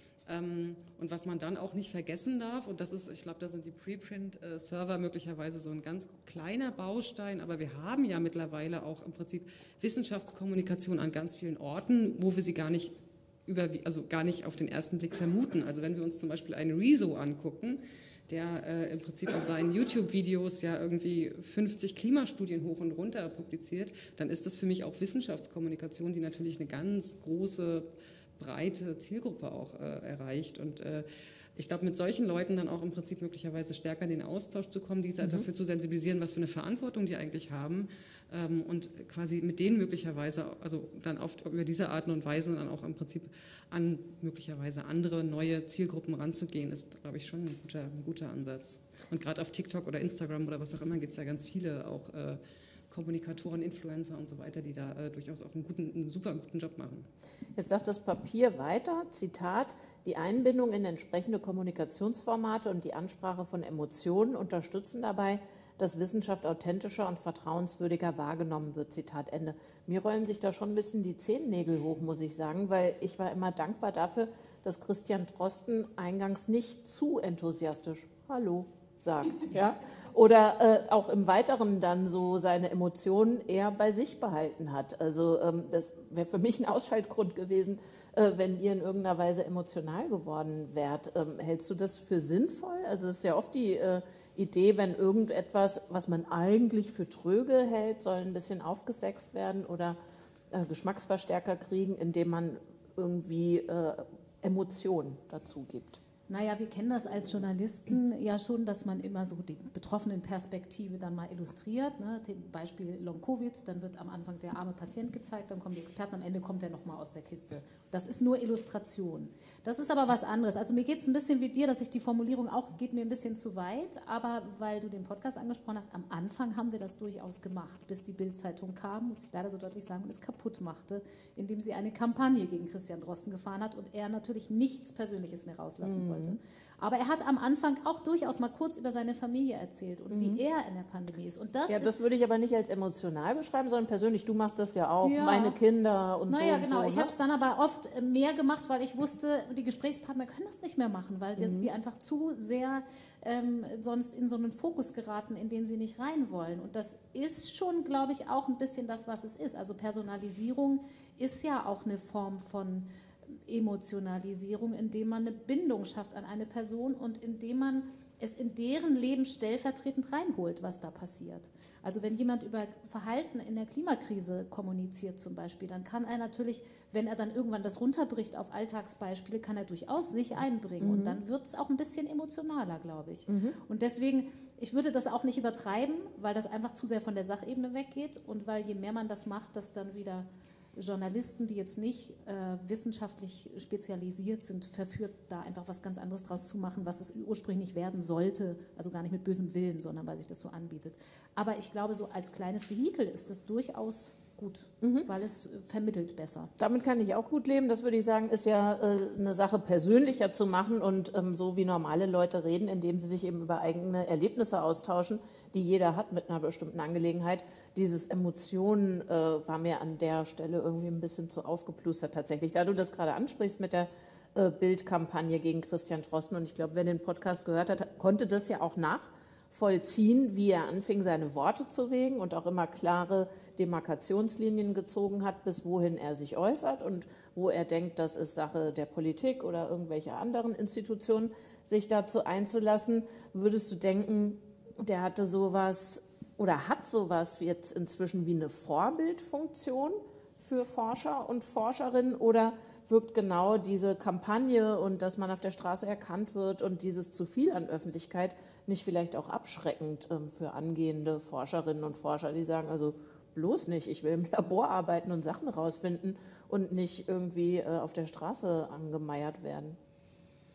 Ähm, und was man dann auch nicht vergessen darf, und das ist, ich glaube, da sind die Preprint-Server möglicherweise so ein ganz kleiner Baustein, aber wir haben ja mittlerweile auch im Prinzip Wissenschaftskommunikation an ganz vielen Orten, wo wir sie gar nicht über, also gar nicht auf den ersten Blick vermuten. Also wenn wir uns zum Beispiel einen Rezo angucken, der äh, im Prinzip in seinen YouTube-Videos ja irgendwie fünfzig Klimastudien hoch und runter publiziert, dann ist das für mich auch Wissenschaftskommunikation, die natürlich eine ganz große, breite Zielgruppe auch äh, erreicht. Und äh, ich glaube, mit solchen Leuten dann auch im Prinzip möglicherweise stärker in den Austausch zu kommen, diese mhm. dafür zu sensibilisieren, was für eine Verantwortung die eigentlich haben ähm, und quasi mit denen möglicherweise, also dann oft über diese Art und Weise dann auch im Prinzip an möglicherweise andere neue Zielgruppen ranzugehen, ist, glaube ich, schon ein guter, ein guter Ansatz. Und gerade auf TikTok oder Instagram oder was auch immer gibt es ja ganz viele auch äh, Kommunikatoren, Influencer und so weiter, die da äh, durchaus auch einen, guten, einen super guten Job machen. Jetzt sagt das Papier weiter, Zitat, die Einbindung in entsprechende Kommunikationsformate und die Ansprache von Emotionen unterstützen dabei, dass Wissenschaft authentischer und vertrauenswürdiger wahrgenommen wird, Zitat Ende. Mir rollen sich da schon ein bisschen die Zehennägel hoch, muss ich sagen, weil ich war immer dankbar dafür, dass Christian Drosten eingangs nicht zu enthusiastisch Hallo sagt, ja, oder äh, auch im Weiteren dann so seine Emotionen eher bei sich behalten hat. Also ähm, das wäre für mich ein Ausschaltgrund gewesen, äh, wenn ihr in irgendeiner Weise emotional geworden wärt. Ähm, hältst du das für sinnvoll? Also es ist ja oft die äh, Idee, wenn irgendetwas, was man eigentlich für tröge hält, soll ein bisschen aufgesext werden oder äh, Geschmacksverstärker kriegen, indem man irgendwie äh, Emotionen dazu gibt. Naja, wir kennen das als Journalisten ja schon, dass man immer so die betroffenen Perspektive dann mal illustriert. Ne? Beispiel Long-Covid, dann wird am Anfang der arme Patient gezeigt, dann kommen die Experten, am Ende kommt er nochmal aus der Kiste. Das ist nur Illustration. Das ist aber was anderes. Also mir geht es ein bisschen wie dir, dass ich die Formulierung auch, geht mir ein bisschen zu weit, aber weil du den Podcast angesprochen hast, am Anfang haben wir das durchaus gemacht, bis die Bild-Zeitung kam, muss ich leider so deutlich sagen, und es kaputt machte, indem sie eine Kampagne gegen Christian Drosten gefahren hat und er natürlich nichts Persönliches mehr rauslassen mhm. wollte. Aber er hat am Anfang auch durchaus mal kurz über seine Familie erzählt und mhm. wie er in der Pandemie ist. Und das ja, das ist, würde ich aber nicht als emotional beschreiben, sondern persönlich. Du machst das ja auch, ja. meine Kinder und naja, so. Naja, genau. So, ich ne? habe es dann aber oft mehr gemacht, weil ich wusste, die Gesprächspartner können das nicht mehr machen, weil das, mhm. die einfach zu sehr ähm, sonst in so einen Fokus geraten, in den sie nicht rein wollen. Und das ist schon, glaube ich, auch ein bisschen das, was es ist. Also Personalisierung ist ja auch eine Form von Emotionalisierung, indem man eine Bindung schafft an eine Person und indem man es in deren Leben stellvertretend reinholt, was da passiert. Also wenn jemand über Verhalten in der Klimakrise kommuniziert zum Beispiel, dann kann er natürlich, wenn er dann irgendwann das runterbricht auf Alltagsbeispiele, kann er durchaus sich einbringen. Mhm. Und dann wird es auch ein bisschen emotionaler, glaube ich. Mhm. Und deswegen, ich würde das auch nicht übertreiben, weil das einfach zu sehr von der Sachebene weggeht und weil je mehr man das macht, das dann wieder Journalisten, die jetzt nicht äh, wissenschaftlich spezialisiert sind, verführt, da einfach was ganz anderes draus zu machen, was es ursprünglich nicht werden sollte, also gar nicht mit bösem Willen, sondern weil sich das so anbietet. Aber ich glaube, so als kleines Vehikel ist das durchaus gut, mhm. weil es vermittelt besser. Damit kann ich auch gut leben. Das würde ich sagen, ist ja äh, eine Sache persönlicher zu machen und ähm, so wie normale Leute reden, indem sie sich eben über eigene Erlebnisse austauschen, die jeder hat mit einer bestimmten Angelegenheit. Dieses Emotionen äh, war mir an der Stelle irgendwie ein bisschen zu aufgeplustert tatsächlich. Da du das gerade ansprichst mit der äh, Bildkampagne gegen Christian Drosten und ich glaube, wer den Podcast gehört hat, konnte das ja auch nachvollziehen, wie er anfing, seine Worte zu wägen und auch immer klare Demarkationslinien gezogen hat, bis wohin er sich äußert und wo er denkt, das ist Sache der Politik oder irgendwelcher anderen Institutionen, sich dazu einzulassen. Würdest du denken, der hatte sowas oder hat sowas jetzt inzwischen wie eine Vorbildfunktion für Forscher und Forscherinnen oder wirkt genau diese Kampagne und dass man auf der Straße erkannt wird und dieses zu viel an Öffentlichkeit nicht vielleicht auch abschreckend ähm, für angehende Forscherinnen und Forscher, die sagen, also bloß nicht, ich will im Labor arbeiten und Sachen rausfinden und nicht irgendwie äh, auf der Straße angemeiert werden?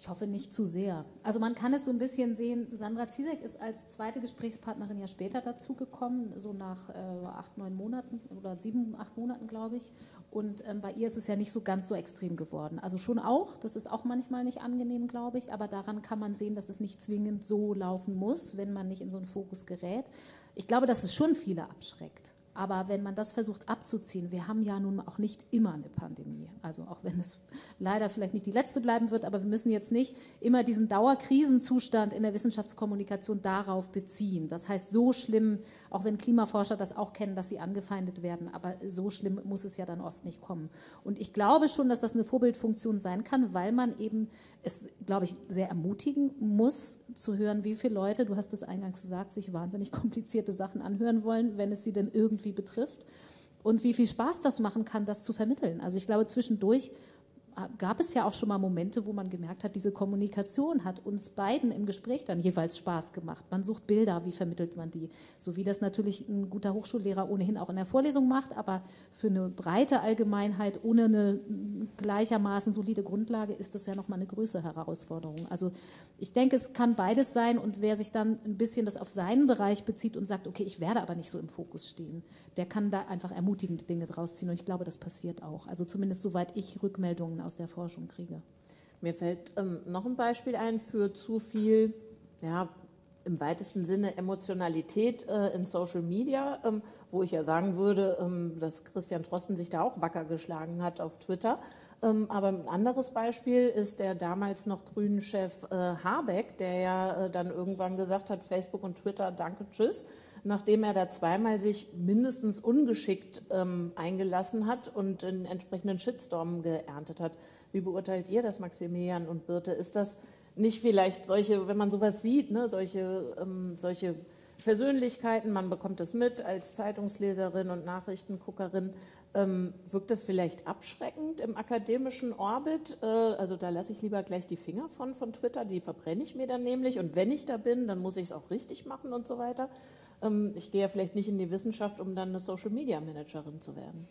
Ich hoffe nicht zu sehr. Also man kann es so ein bisschen sehen, Sandra Ziesek ist als zweite Gesprächspartnerin ja später dazugekommen, so nach äh, acht, neun Monaten oder sieben, acht Monaten, glaube ich. Und ähm, bei ihr ist es ja nicht so ganz so extrem geworden. Also schon auch, das ist auch manchmal nicht angenehm, glaube ich, aber daran kann man sehen, dass es nicht zwingend so laufen muss, wenn man nicht in so einen Fokus gerät. Ich glaube, dass es schon viele abschreckt. Aber wenn man das versucht abzuziehen, wir haben ja nun auch nicht immer eine Pandemie, also auch wenn es leider vielleicht nicht die letzte bleiben wird, aber wir müssen jetzt nicht immer diesen Dauerkrisenzustand in der Wissenschaftskommunikation darauf beziehen. Das heißt, so schlimm, auch wenn Klimaforscher das auch kennen, dass sie angefeindet werden, aber so schlimm muss es ja dann oft nicht kommen. Und ich glaube schon, dass das eine Vorbildfunktion sein kann, weil man eben es, glaube ich, sehr ermutigen muss, zu hören, wie viele Leute, du hast es eingangs gesagt, sich wahnsinnig komplizierte Sachen anhören wollen, wenn es sie denn irgendwie betrifft und wie viel Spaß das machen kann, das zu vermitteln. Also ich glaube, zwischendurch gab es ja auch schon mal Momente, wo man gemerkt hat, diese Kommunikation hat uns beiden im Gespräch dann jeweils Spaß gemacht. Man sucht Bilder, wie vermittelt man die? So wie das natürlich ein guter Hochschullehrer ohnehin auch in der Vorlesung macht, aber für eine breite Allgemeinheit ohne eine gleichermaßen solide Grundlage ist das ja nochmal eine größere Herausforderung. Also ich denke, es kann beides sein und wer sich dann ein bisschen das auf seinen Bereich bezieht und sagt, okay, ich werde aber nicht so im Fokus stehen, der kann da einfach ermutigende Dinge draus ziehen und ich glaube, das passiert auch. Also zumindest soweit ich Rückmeldungen aus der Forschung kriege. Mir fällt ähm, noch ein Beispiel ein für zu viel, ja, im weitesten Sinne Emotionalität äh, in Social Media, ähm, wo ich ja sagen würde, ähm, dass Christian Drosten sich da auch wacker geschlagen hat auf Twitter. Ähm, aber ein anderes Beispiel ist der damals noch grünen Chef äh, Habeck, der ja äh, dann irgendwann gesagt hat, Facebook und Twitter, danke, tschüss, nachdem er da zweimal sich mindestens ungeschickt ähm, eingelassen hat und einen entsprechenden Shitstorm geerntet hat. Wie beurteilt ihr das, Maximilian und Birte? Ist das nicht vielleicht solche, wenn man sowas sieht, ne, solche, ähm, solche Persönlichkeiten, man bekommt das mit als Zeitungsleserin und Nachrichtenguckerin, ähm, wirkt das vielleicht abschreckend im akademischen Orbit? Äh, also da lasse ich lieber gleich die Finger von, von Twitter, die verbrenne ich mir dann nämlich und wenn ich da bin, dann muss ich es auch richtig machen und so weiter. Ich gehe ja vielleicht nicht in die Wissenschaft, um dann eine Social-Media-Managerin zu werden.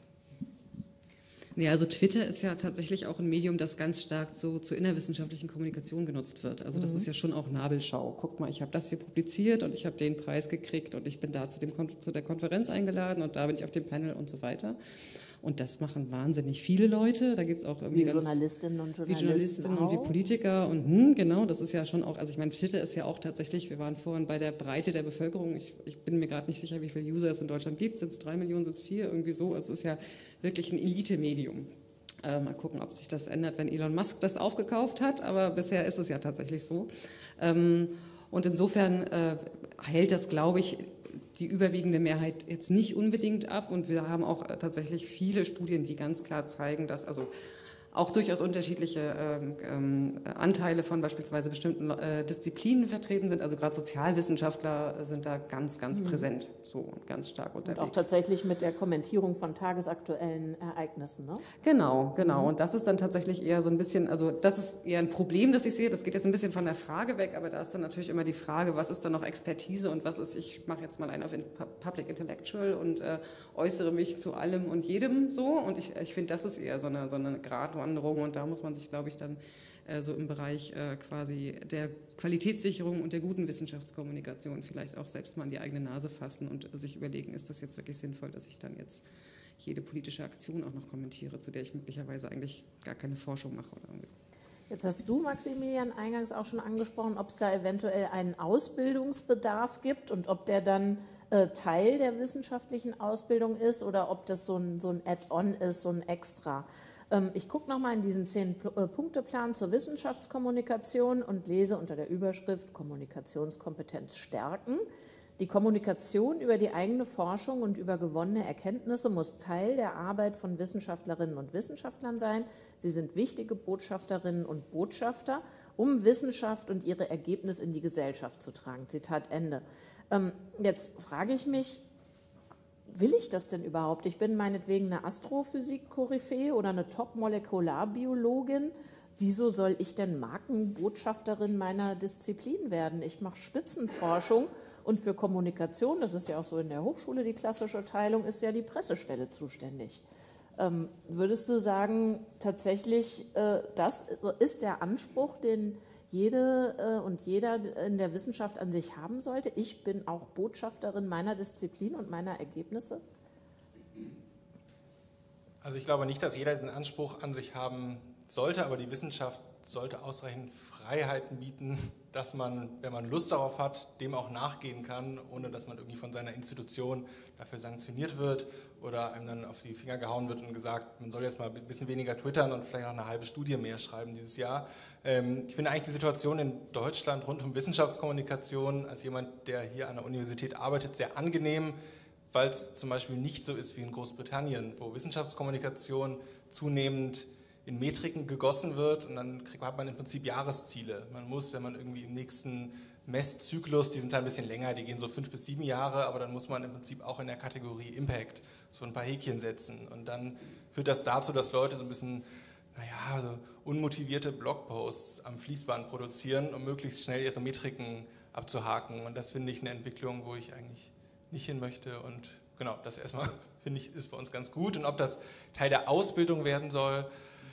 Ja, also Twitter ist ja tatsächlich auch ein Medium, das ganz stark so zur innerwissenschaftlichen Kommunikation genutzt wird. Also das mhm. ist ja schon auch Nabelschau. Guckt mal, ich habe das hier publiziert und ich habe den Preis gekriegt und ich bin da zu, dem, zu der Konferenz eingeladen und da bin ich auf dem Panel und so weiter. Und das machen wahnsinnig viele Leute. Da gibt es auch irgendwie wie ganz Journalistinnen und Journalisten, wie Journalistinnen auch. und wie Politiker und hm, genau, das ist ja schon auch, also ich meine, Twitter ist ja auch tatsächlich, wir waren vorhin bei der Breite der Bevölkerung, ich, ich bin mir gerade nicht sicher, wie viele User es in Deutschland gibt, sind es drei Millionen, sind es vier, irgendwie so, es ist ja wirklich ein Elite-Medium. Äh, mal gucken, ob sich das ändert, wenn Elon Musk das aufgekauft hat, aber bisher ist es ja tatsächlich so. Ähm, und insofern äh, hält das, glaube ich, die überwiegende Mehrheit jetzt nicht unbedingt ab und wir haben auch tatsächlich viele Studien, die ganz klar zeigen, dass also auch durchaus unterschiedliche ähm, ähm, Anteile von beispielsweise bestimmten äh, Disziplinen vertreten sind. Also gerade Sozialwissenschaftler sind da ganz, ganz mhm. präsent so und ganz stark unterwegs. Und auch tatsächlich mit der Kommentierung von tagesaktuellen Ereignissen, ne? Genau, genau. Mhm. Und das ist dann tatsächlich eher so ein bisschen, also das ist eher ein Problem, das ich sehe. Das geht jetzt ein bisschen von der Frage weg, aber da ist dann natürlich immer die Frage, was ist dann noch Expertise und was ist, ich mache jetzt mal einen auf Public Intellectual und äh, äußere mich zu allem und jedem so. Und ich, ich finde, das ist eher so eine, so eine Gratwanderung. Und da muss man sich, glaube ich, dann äh, so im Bereich äh, quasi der Qualitätssicherung und der guten Wissenschaftskommunikation vielleicht auch selbst mal an die eigene Nase fassen und sich überlegen, ist das jetzt wirklich sinnvoll, dass ich dann jetzt jede politische Aktion auch noch kommentiere, zu der ich möglicherweise eigentlich gar keine Forschung mache oder irgendwie. Jetzt hast du, Maximilian, eingangs auch schon angesprochen, ob es da eventuell einen Ausbildungsbedarf gibt und ob der dann äh, Teil der wissenschaftlichen Ausbildung ist oder ob das so ein, so ein Add-on ist, so ein Extra. Ich gucke nochmal in diesen zehn-Punkte-Plan zur Wissenschaftskommunikation und lese unter der Überschrift Kommunikationskompetenz stärken. Die Kommunikation über die eigene Forschung und über gewonnene Erkenntnisse muss Teil der Arbeit von Wissenschaftlerinnen und Wissenschaftlern sein. Sie sind wichtige Botschafterinnen und Botschafter, um Wissenschaft und ihre Ergebnisse in die Gesellschaft zu tragen. Zitat Ende. Jetzt frage ich mich, will ich das denn überhaupt? Ich bin meinetwegen eine Astrophysik-Koryphäe oder eine Top-Molekularbiologin. Wieso soll ich denn Markenbotschafterin meiner Disziplin werden? Ich mache Spitzenforschung und für Kommunikation, das ist ja auch so in der Hochschule die klassische Teilung, ist ja die Pressestelle zuständig. Ähm, würdest du sagen, tatsächlich, äh, das ist der Anspruch, den jede äh, und jeder in der Wissenschaft an sich haben sollte? Ich bin auch Botschafterin meiner Disziplin und meiner Ergebnisse? Also ich glaube nicht, dass jeder diesen Anspruch an sich haben sollte, aber die Wissenschaft sollte ausreichend Freiheiten bieten, dass man, wenn man Lust darauf hat, dem auch nachgehen kann, ohne dass man irgendwie von seiner Institution dafür sanktioniert wird oder einem dann auf die Finger gehauen wird und gesagt, man soll jetzt mal ein bisschen weniger twittern und vielleicht noch eine halbe Studie mehr schreiben dieses Jahr. Ich finde eigentlich die Situation in Deutschland rund um Wissenschaftskommunikation als jemand, der hier an der Universität arbeitet, sehr angenehm, weil es zum Beispiel nicht so ist wie in Großbritannien, wo Wissenschaftskommunikation zunehmend in Metriken gegossen wird und dann kriegt, hat man im Prinzip Jahresziele. Man muss, wenn man irgendwie im nächsten Messzyklus, die sind ein bisschen länger, die gehen so fünf bis sieben Jahre, aber dann muss man im Prinzip auch in der Kategorie Impact so ein paar Häkchen setzen und dann führt das dazu, dass Leute so ein bisschen, naja, so unmotivierte Blogposts am Fließband produzieren, um möglichst schnell ihre Metriken abzuhaken und das finde ich eine Entwicklung, wo ich eigentlich nicht hin möchte und genau, das erstmal finde ich ist bei uns ganz gut und ob das Teil der Ausbildung werden soll,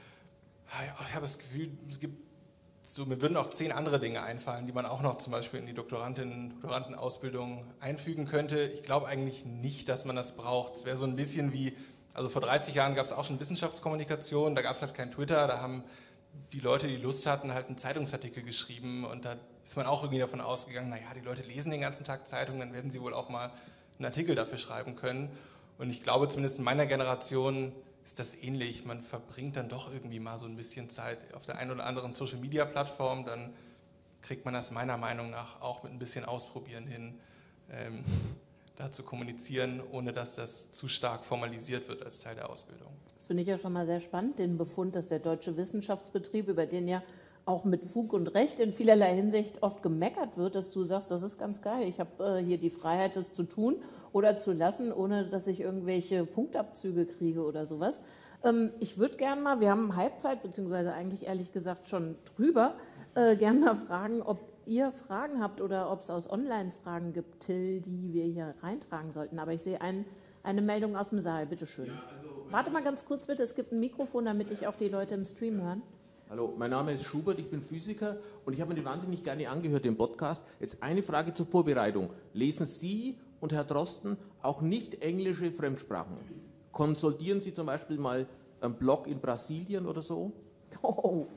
ich habe das Gefühl, es gibt so, mir würden auch zehn andere Dinge einfallen, die man auch noch zum Beispiel in die Doktorandinnen- Doktorandenausbildung einfügen könnte. Ich glaube eigentlich nicht, dass man das braucht. Es wäre so ein bisschen wie, also vor dreißig Jahren gab es auch schon Wissenschaftskommunikation, da gab es halt kein Twitter, da haben die Leute, die Lust hatten, halt einen Zeitungsartikel geschrieben und da ist man auch irgendwie davon ausgegangen, naja, die Leute lesen den ganzen Tag Zeitungen, dann werden sie wohl auch mal einen Artikel dafür schreiben können. Und ich glaube, zumindest in meiner Generation ist das ähnlich. Man verbringt dann doch irgendwie mal so ein bisschen Zeit auf der einen oder anderen Social-Media-Plattform, dann kriegt man das meiner Meinung nach auch mit ein bisschen Ausprobieren hin, ähm, da zu kommunizieren, ohne dass das zu stark formalisiert wird als Teil der Ausbildung. Das finde ich ja schon mal sehr spannend, den Befund, dass der deutsche Wissenschaftsbetrieb, über den ja auch mit Fug und Recht in vielerlei Hinsicht oft gemeckert wird, dass du sagst, das ist ganz geil, ich habe äh, hier die Freiheit, das zu tun oder zu lassen, ohne dass ich irgendwelche Punktabzüge kriege oder sowas. Ähm, ich würde gerne mal, wir haben Halbzeit, beziehungsweise eigentlich ehrlich gesagt schon drüber, äh, gerne mal fragen, ob ihr Fragen habt oder ob es aus Online-Fragen gibt, Till, die wir hier reintragen sollten. Aber ich sehe ein, eine Meldung aus dem Saal, bitteschön. Ja, also, warte mal ganz kurz bitte, es gibt ein Mikrofon, damit ich auch die Leute im Stream hören. Hallo, mein Name ist Schubert, ich bin Physiker und ich habe mir den wahnsinnig gerne angehört, den Podcast. Jetzt eine Frage zur Vorbereitung. Lesen Sie und Herr Drosten auch nicht englische Fremdsprachen? Konsultieren Sie zum Beispiel mal einen Blog in Brasilien oder so? Oh.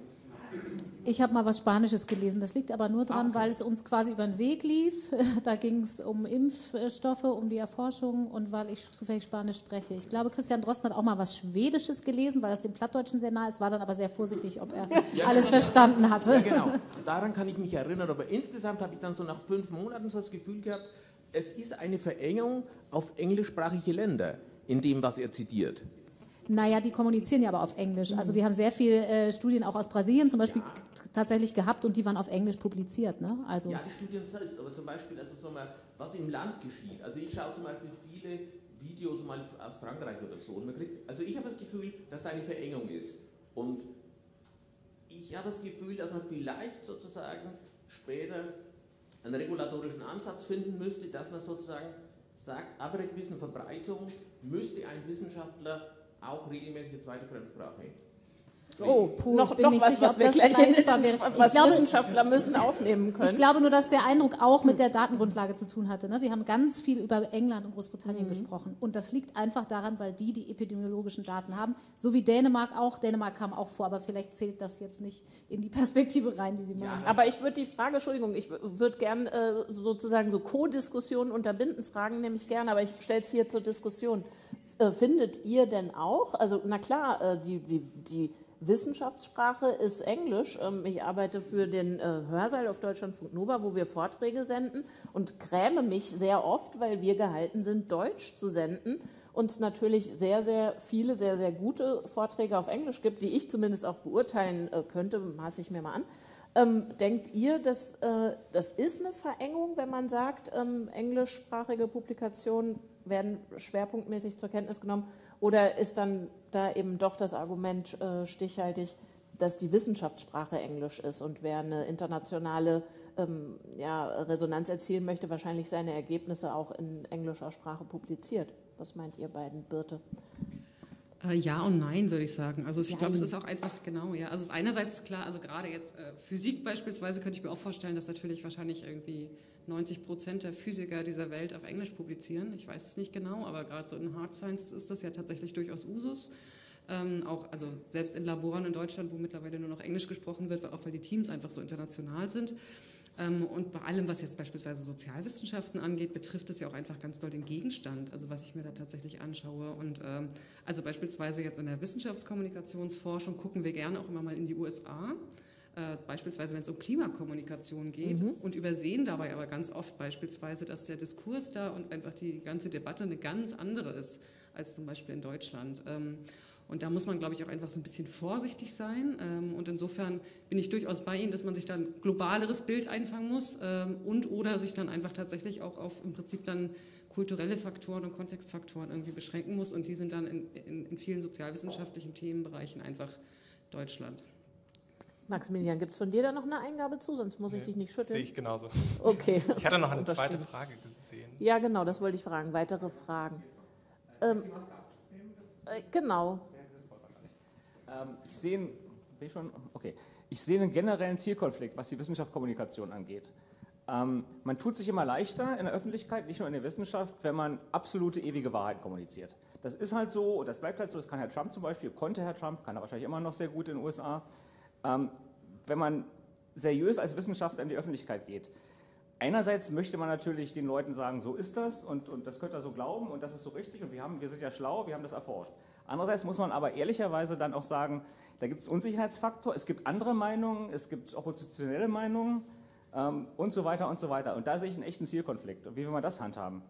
Ich habe mal was Spanisches gelesen, das liegt aber nur daran, ah, okay. weil es uns quasi über den Weg lief. Da ging es um Impfstoffe, um die Erforschung und weil ich zufällig Spanisch spreche. Ich glaube, Christian Drosten hat auch mal was Schwedisches gelesen, weil das dem Plattdeutschen sehr nah ist, war dann aber sehr vorsichtig, ob er ja, alles genau. verstanden hatte. Ja, genau. Daran kann ich mich erinnern, aber insgesamt habe ich dann so nach fünf Monaten so das Gefühl gehabt, es ist eine Verengung auf englischsprachige Länder in dem, was er zitiert. Naja, die kommunizieren ja aber auf Englisch. Also wir haben sehr viele äh, Studien auch aus Brasilien zum Beispiel ja. tatsächlich gehabt und die waren auf Englisch publiziert. Ne? Also ja, die Studien selbst, aber zum Beispiel, also so mal, was im Land geschieht. Also ich schaue zum Beispiel viele Videos mal aus Frankreich oder so und man kriegt, also ich habe das Gefühl, dass da eine Verengung ist. Und ich habe das Gefühl, dass man vielleicht sozusagen später einen regulatorischen Ansatz finden müsste, dass man sozusagen sagt, ab einer gewissen Verbreitung müsste ein Wissenschaftler auch regelmäßige zweite Fremdsprache. Oh, puh, noch, noch was, sicher, was wir gleich leistbar wäre. Was ich glaube, Wissenschaftler müssen aufnehmen können. Ich glaube nur, dass der Eindruck auch mit der Datengrundlage zu tun hatte. Ne? Wir haben ganz viel über England und Großbritannien mhm. gesprochen. Und das liegt einfach daran, weil die die epidemiologischen Daten haben. So wie Dänemark auch. Dänemark kam auch vor, aber vielleicht zählt das jetzt nicht in die Perspektive rein, die die ja, machen. Aber ich würde die Frage, Entschuldigung, ich würde gerne äh, sozusagen so Co-Diskussionen unterbinden, fragen nämlich gerne, aber ich stelle es hier zur Diskussion. Äh, findet ihr denn auch, also na klar, äh, die, die, die Wissenschaftssprache ist Englisch. Ich arbeite für den Hörsaal auf Deutschlandfunk Nova, wo wir Vorträge senden und gräme mich sehr oft, weil wir gehalten sind, Deutsch zu senden. Und es natürlich sehr, sehr viele, sehr, sehr gute Vorträge auf Englisch gibt, die ich zumindest auch beurteilen könnte, maße ich mir mal an. Ähm, denkt ihr, dass äh, das ist eine Verengung, wenn man sagt, ähm, englischsprachige Publikationen werden schwerpunktmäßig zur Kenntnis genommen? Oder ist dann da eben doch das Argument äh, stichhaltig, dass die Wissenschaftssprache Englisch ist und wer eine internationale ähm, ja, Resonanz erzielen möchte, wahrscheinlich seine Ergebnisse auch in englischer Sprache publiziert? Was meint ihr beiden, Birte? Äh, ja und nein, würde ich sagen. Also ich Ja, glaube, es eben. ist auch einfach, genau, ja. Also es ist einerseits klar, also gerade jetzt äh, Physik beispielsweise könnte ich mir auch vorstellen, dass natürlich wahrscheinlich irgendwie neunzig Prozent der Physiker dieser Welt auf Englisch publizieren. Ich weiß es nicht genau, aber gerade so in Hard Sciences ist das ja tatsächlich durchaus Usus. Ähm, auch, also selbst in Laboren in Deutschland, wo mittlerweile nur noch Englisch gesprochen wird, auch weil die Teams einfach so international sind. Ähm, und bei allem, was jetzt beispielsweise Sozialwissenschaften angeht, betrifft es ja auch einfach ganz doll den Gegenstand, also was ich mir da tatsächlich anschaue. Und ähm, also beispielsweise jetzt in der Wissenschaftskommunikationsforschung gucken wir gerne auch immer mal in die U S A, äh, beispielsweise wenn es um Klimakommunikation geht, mhm. und übersehen dabei aber ganz oft beispielsweise, dass der Diskurs da und einfach die ganze Debatte eine ganz andere ist als zum Beispiel in Deutschland. Ähm, Und da muss man, glaube ich, auch einfach so ein bisschen vorsichtig sein. Und insofern bin ich durchaus bei Ihnen, dass man sich dann ein globaleres Bild einfangen muss und oder sich dann einfach tatsächlich auch auf im Prinzip dann kulturelle Faktoren und Kontextfaktoren irgendwie beschränken muss. Und die sind dann in, in, in vielen sozialwissenschaftlichen Themenbereichen einfach Deutschland. Maximilian, gibt es von dir da noch eine Eingabe zu? Sonst muss ich Nee, dich nicht schütteln. Sehe ich genauso. Okay. Ich hatte noch eine zweite Frage gesehen. Ja, genau, das wollte ich fragen. Weitere Fragen. Ähm, äh, genau. Ähm, ich sehe einen, bin ich schon? Okay. Ich sehe einen generellen Zielkonflikt, was die Wissenschaftskommunikation angeht. Ähm, man tut sich immer leichter in der Öffentlichkeit, nicht nur in der Wissenschaft, wenn man absolute ewige Wahrheiten kommuniziert. Das ist halt so, und das bleibt halt so, das kann Herr Trump zum Beispiel, konnte Herr Trump, kann er wahrscheinlich immer noch sehr gut in den U S A. Ähm, wenn man seriös als Wissenschaftler in die Öffentlichkeit geht, einerseits möchte man natürlich den Leuten sagen, so ist das und, und das könnt ihr so glauben und das ist so richtig und wir, haben, wir sind ja schlau, wir haben das erforscht. Andererseits muss man aber ehrlicherweise dann auch sagen, da gibt es Unsicherheitsfaktor, es gibt andere Meinungen, es gibt oppositionelle Meinungen ähm, und so weiter und so weiter. Und da sehe ich einen echten Zielkonflikt. Und wie will man das handhaben?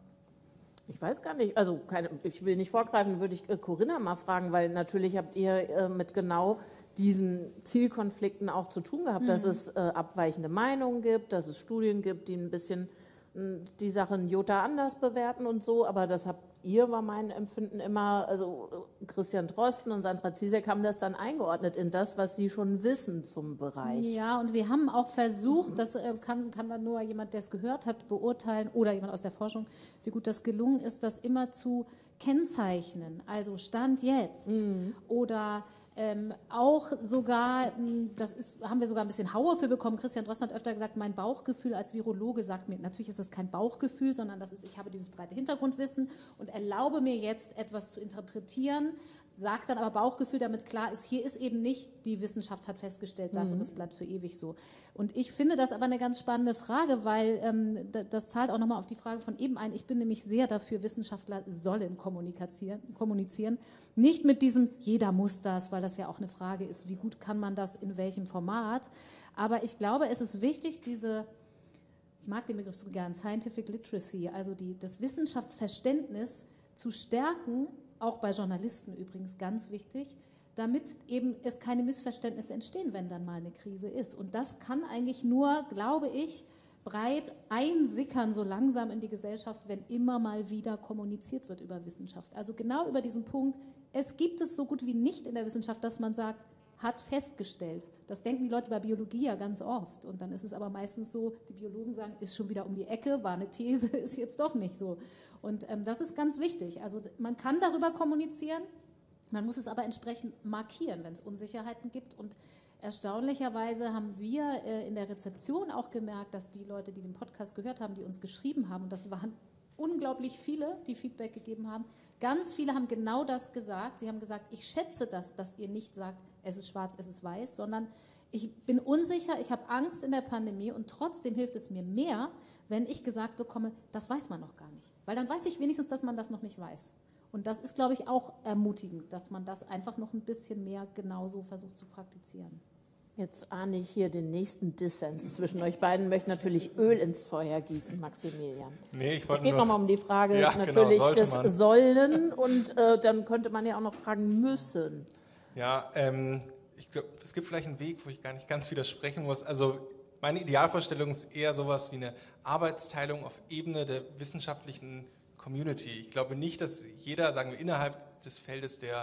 Ich weiß gar nicht, also keine, ich will nicht vorgreifen, würde ich äh, Corinna mal fragen, weil natürlich habt ihr äh, mit genau diesen Zielkonflikten auch zu tun gehabt, mhm. dass es äh, abweichende Meinungen gibt, dass es Studien gibt, die ein bisschen mh, die Sache ein Jota anders bewerten und so, aber das habt ihr, war mein Empfinden immer, also Christian Drosten und Sandra Ziesek haben das dann eingeordnet in das, was sie schon wissen zum Bereich. Ja, und wir haben auch versucht, das äh, kann, kann dann nur jemand, der es gehört hat, beurteilen oder jemand aus der Forschung, wie gut das gelungen ist, das immer zu kennzeichnen, also Stand jetzt mhm. oder ähm, auch sogar, das ist, haben wir sogar ein bisschen Hauer für bekommen, Christian Drosten hat öfter gesagt, mein Bauchgefühl als Virologe sagt mir, natürlich ist das kein Bauchgefühl, sondern das ist, ich habe dieses breite Hintergrundwissen und erlaube mir jetzt etwas zu interpretieren, sagt dann aber Bauchgefühl, damit klar ist, hier ist eben nicht, die Wissenschaft hat festgestellt das mhm. und das bleibt für ewig so. Und ich finde das aber eine ganz spannende Frage, weil ähm, das zahlt auch nochmal auf die Frage von eben ein. Ich bin nämlich sehr dafür, Wissenschaftler sollen kommunizieren, kommunizieren. Nicht mit diesem, jeder muss das, weil das ja auch eine Frage ist, wie gut kann man das, in welchem Format. Aber ich glaube, es ist wichtig, diese, ich mag den Begriff so gern, Scientific Literacy, also die, das Wissenschaftsverständnis zu stärken, auch bei Journalisten übrigens ganz wichtig, damit eben es keine Missverständnisse entstehen, wenn dann mal eine Krise ist. Und das kann eigentlich nur, glaube ich, breit einsickern, so langsam in die Gesellschaft, wenn immer mal wieder kommuniziert wird über Wissenschaft. Also genau über diesen Punkt, es gibt es so gut wie nicht in der Wissenschaft, dass man sagt, hat festgestellt. Das denken die Leute bei Biologie ja ganz oft. Und dann ist es aber meistens so, die Biologen sagen, ist schon wieder um die Ecke, war eine These, ist jetzt doch nicht so. Und ähm, das ist ganz wichtig. Also man kann darüber kommunizieren, man muss es aber entsprechend markieren, wenn es Unsicherheiten gibt. Und erstaunlicherweise haben wir äh, in der Rezeption auch gemerkt, dass die Leute, die den Podcast gehört haben, die uns geschrieben haben, und das waren unglaublich viele, die Feedback gegeben haben, ganz viele haben genau das gesagt. Sie haben gesagt, ich schätze das, dass ihr nicht sagt, es ist schwarz, es ist weiß, sondern ich bin unsicher, ich habe Angst in der Pandemie und trotzdem hilft es mir mehr, wenn ich gesagt bekomme, das weiß man noch gar nicht. Weil dann weiß ich wenigstens, dass man das noch nicht weiß. Und das ist, glaube ich, auch ermutigend, dass man das einfach noch ein bisschen mehr genauso versucht zu praktizieren. Jetzt ahne ich hier den nächsten Dissens zwischen euch beiden, möchte natürlich Öl ins Feuer gießen, Maximilian. Nee, ich wollte es geht nochmal um die Frage ja, natürlich genau, des man. Sollen und äh, dann könnte man ja auch noch fragen müssen. Ja, ähm, ich glaube, es gibt vielleicht einen Weg, wo ich gar nicht ganz widersprechen muss. Also meine Idealvorstellung ist eher sowas wie eine Arbeitsteilung auf Ebene der wissenschaftlichen Community. Ich glaube nicht, dass jeder, sagen wir, innerhalb des Feldes der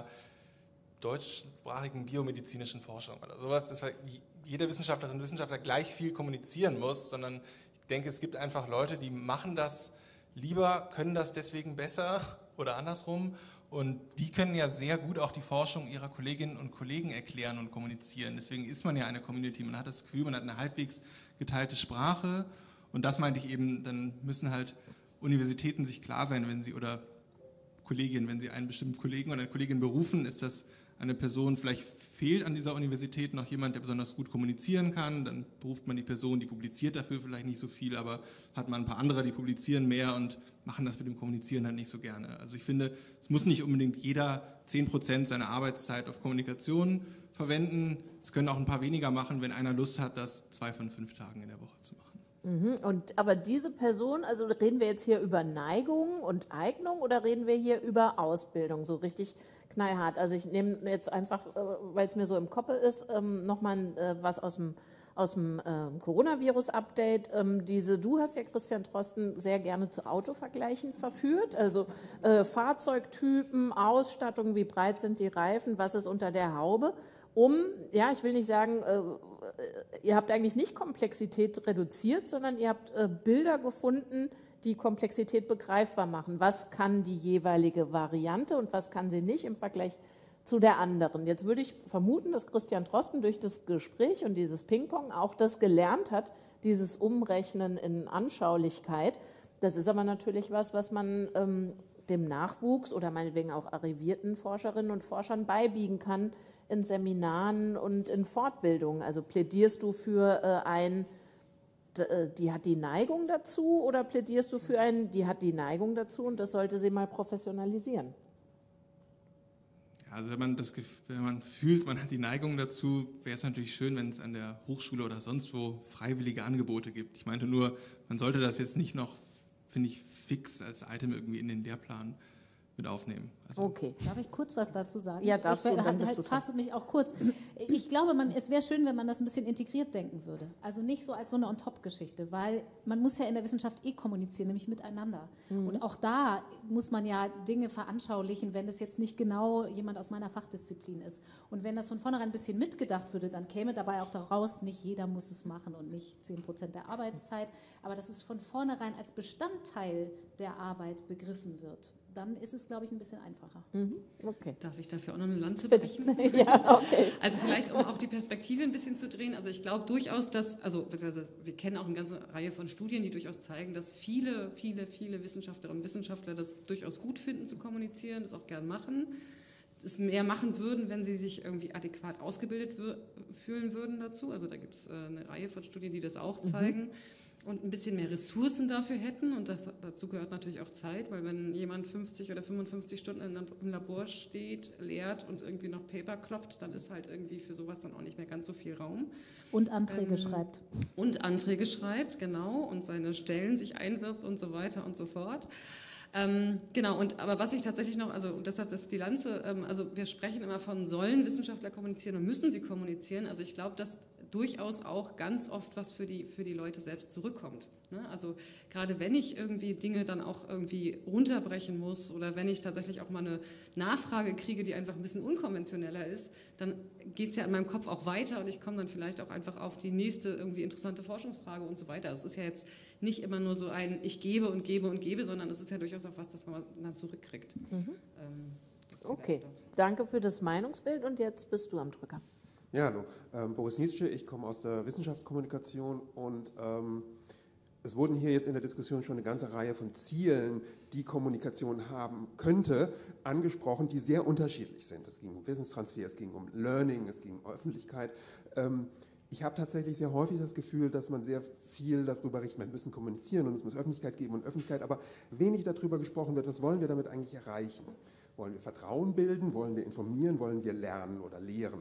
deutschsprachigen biomedizinischen Forschung oder sowas, dass jede Wissenschaftlerin und Wissenschaftler gleich viel kommunizieren muss, sondern ich denke, es gibt einfach Leute, die machen das lieber, können das deswegen besser oder andersrum Und die können ja sehr gut auch die Forschung ihrer Kolleginnen und Kollegen erklären und kommunizieren. Deswegen ist man ja eine Community. Man hat das Gefühl, man hat eine halbwegs geteilte Sprache. Und das meinte ich eben, dann müssen halt Universitäten sich klar sein, wenn sie, oder Kolleginnen, wenn sie einen bestimmten Kollegen oder eine Kollegin berufen, ist das eine Person, vielleicht fehlt an dieser Universität noch jemand, der besonders gut kommunizieren kann, dann beruft man die Person, die publiziert dafür vielleicht nicht so viel, aber hat man ein paar andere, die publizieren mehr und machen das mit dem Kommunizieren halt nicht so gerne. Also ich finde, es muss nicht unbedingt jeder zehn Prozent seiner Arbeitszeit auf Kommunikation verwenden. Es können auch ein paar weniger machen, wenn einer Lust hat, das zwei von fünf Tagen in der Woche zu machen. Und, aber diese Person, also reden wir jetzt hier über Neigung und Eignung oder reden wir hier über Ausbildung, so richtig knallhart? Also ich nehme jetzt einfach, weil es mir so im Kopf ist, nochmal was aus dem, aus dem Coronavirus-Update. Diese, du hast ja, Christian Drosten, sehr gerne zu Autovergleichen verführt, also äh, Fahrzeugtypen, Ausstattung, wie breit sind die Reifen, was ist unter der Haube, um, ja, ich will nicht sagen, äh, ihr habt eigentlich nicht Komplexität reduziert, sondern ihr habt äh, Bilder gefunden, die Komplexität begreifbar machen. Was kann die jeweilige Variante und was kann sie nicht im Vergleich zu der anderen? Jetzt würde ich vermuten, dass Christian Drosten durch das Gespräch und dieses Ping-Pong auch das gelernt hat, dieses Umrechnen in Anschaulichkeit. Das ist aber natürlich was, was man ähm, dem Nachwuchs oder meinetwegen auch arrivierten Forscherinnen und Forschern beibiegen kann in Seminaren und in Fortbildungen. Also plädierst du für äh, ein, d, die hat die Neigung dazu oder plädierst du für ein, die hat die Neigung dazu und das sollte sie mal professionalisieren? Ja, also wenn man, das, wenn man fühlt, man hat die Neigung dazu, wäre es natürlich schön, wenn es an der Hochschule oder sonst wo freiwillige Angebote gibt. Ich meinte nur, man sollte das jetzt nicht noch, finde ich, fix als Item irgendwie in den Lehrplan mit aufnehmen. Also okay. Darf ich kurz was dazu sagen? Ja, darfst ich du, dann bist halt, du fasse mich auch kurz. Ich glaube, man, es wäre schön, wenn man das ein bisschen integriert denken würde. Also nicht so als so eine On-Top-Geschichte, weil man muss ja in der Wissenschaft eh kommunizieren, nämlich miteinander. Mhm. Und auch da muss man ja Dinge veranschaulichen, wenn es jetzt nicht genau jemand aus meiner Fachdisziplin ist. Und wenn das von vornherein ein bisschen mitgedacht würde, dann käme dabei auch daraus, nicht jeder muss es machen und nicht zehn Prozent der Arbeitszeit, aber dass es von vornherein als Bestandteil der Arbeit begriffen wird. Dann ist es, glaube ich, ein bisschen einfacher. Mhm. Okay. Darf ich dafür auch noch eine Lanze Bitte. brechen? Ja, okay. Also vielleicht, um auch die Perspektive ein bisschen zu drehen. Also ich glaube durchaus, dass, also wir kennen auch eine ganze Reihe von Studien, die durchaus zeigen, dass viele, viele, viele Wissenschaftlerinnen und Wissenschaftler das durchaus gut finden zu kommunizieren, das auch gern machen, das mehr machen würden, wenn sie sich irgendwie adäquat ausgebildet fühlen würden dazu. Also da gibt es eine Reihe von Studien, die das auch zeigen. Mhm. Und ein bisschen mehr Ressourcen dafür hätten und das, dazu gehört natürlich auch Zeit, weil wenn jemand fünfzig oder fünfundfünfzig Stunden im Labor steht, lehrt und irgendwie noch Paper kloppt, dann ist halt irgendwie für sowas dann auch nicht mehr ganz so viel Raum. Und Anträge ähm, schreibt. Und Anträge schreibt, genau, und seine Stellen sich einwirbt und so weiter und so fort. Ähm, genau, und aber was ich tatsächlich noch, also und deshalb ist die Lanze, ähm, also wir sprechen immer von, sollen Wissenschaftler kommunizieren und müssen sie kommunizieren, also ich glaube, dass durchaus auch ganz oft was für die, für die Leute selbst zurückkommt. Ne? Also gerade wenn ich irgendwie Dinge dann auch irgendwie runterbrechen muss oder wenn ich tatsächlich auch mal eine Nachfrage kriege, die einfach ein bisschen unkonventioneller ist, dann geht es ja in meinem Kopf auch weiter und ich komme dann vielleicht auch einfach auf die nächste irgendwie interessante Forschungsfrage und so weiter. Also es ist ja jetzt nicht immer nur so ein ich gebe und gebe und gebe, sondern es ist ja durchaus auch was, das man dann zurückkriegt. Mhm. Ähm, okay, danke für das Meinungsbild und jetzt bist du am Drücker. Ja, hallo. Ähm, Boris Nietzsche, ich komme aus der Wissenschaftskommunikation und ähm, es wurden hier jetzt in der Diskussion schon eine ganze Reihe von Zielen, die Kommunikation haben könnte, angesprochen, die sehr unterschiedlich sind. Es ging um Wissenstransfer, es ging um Learning, es ging um Öffentlichkeit. Ähm, ich habe tatsächlich sehr häufig das Gefühl, dass man sehr viel darüber richtet, wir müssen kommunizieren und es muss Öffentlichkeit geben und Öffentlichkeit, aber wenig darüber gesprochen wird, was wollen wir damit eigentlich erreichen? Wollen wir Vertrauen bilden, wollen wir informieren, wollen wir lernen oder lehren?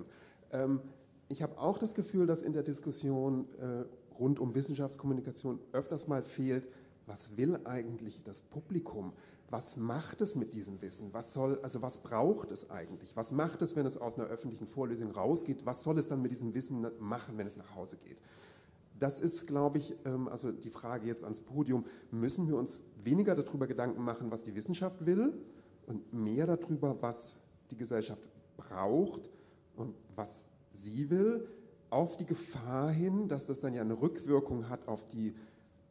Ich habe auch das Gefühl, dass in der Diskussion rund um Wissenschaftskommunikation öfters mal fehlt, was will eigentlich das Publikum? Was macht es mit diesem Wissen? Was soll, also was braucht es eigentlich? Was macht es, wenn es aus einer öffentlichen Vorlesung rausgeht? Was soll es dann mit diesem Wissen machen, wenn es nach Hause geht? Das ist, glaube ich, also die Frage jetzt ans Podium, müssen wir uns weniger darüber Gedanken machen, was die Wissenschaft will und mehr darüber, was die Gesellschaft braucht und was sie will, auf die Gefahr hin, dass das dann ja eine Rückwirkung hat auf die,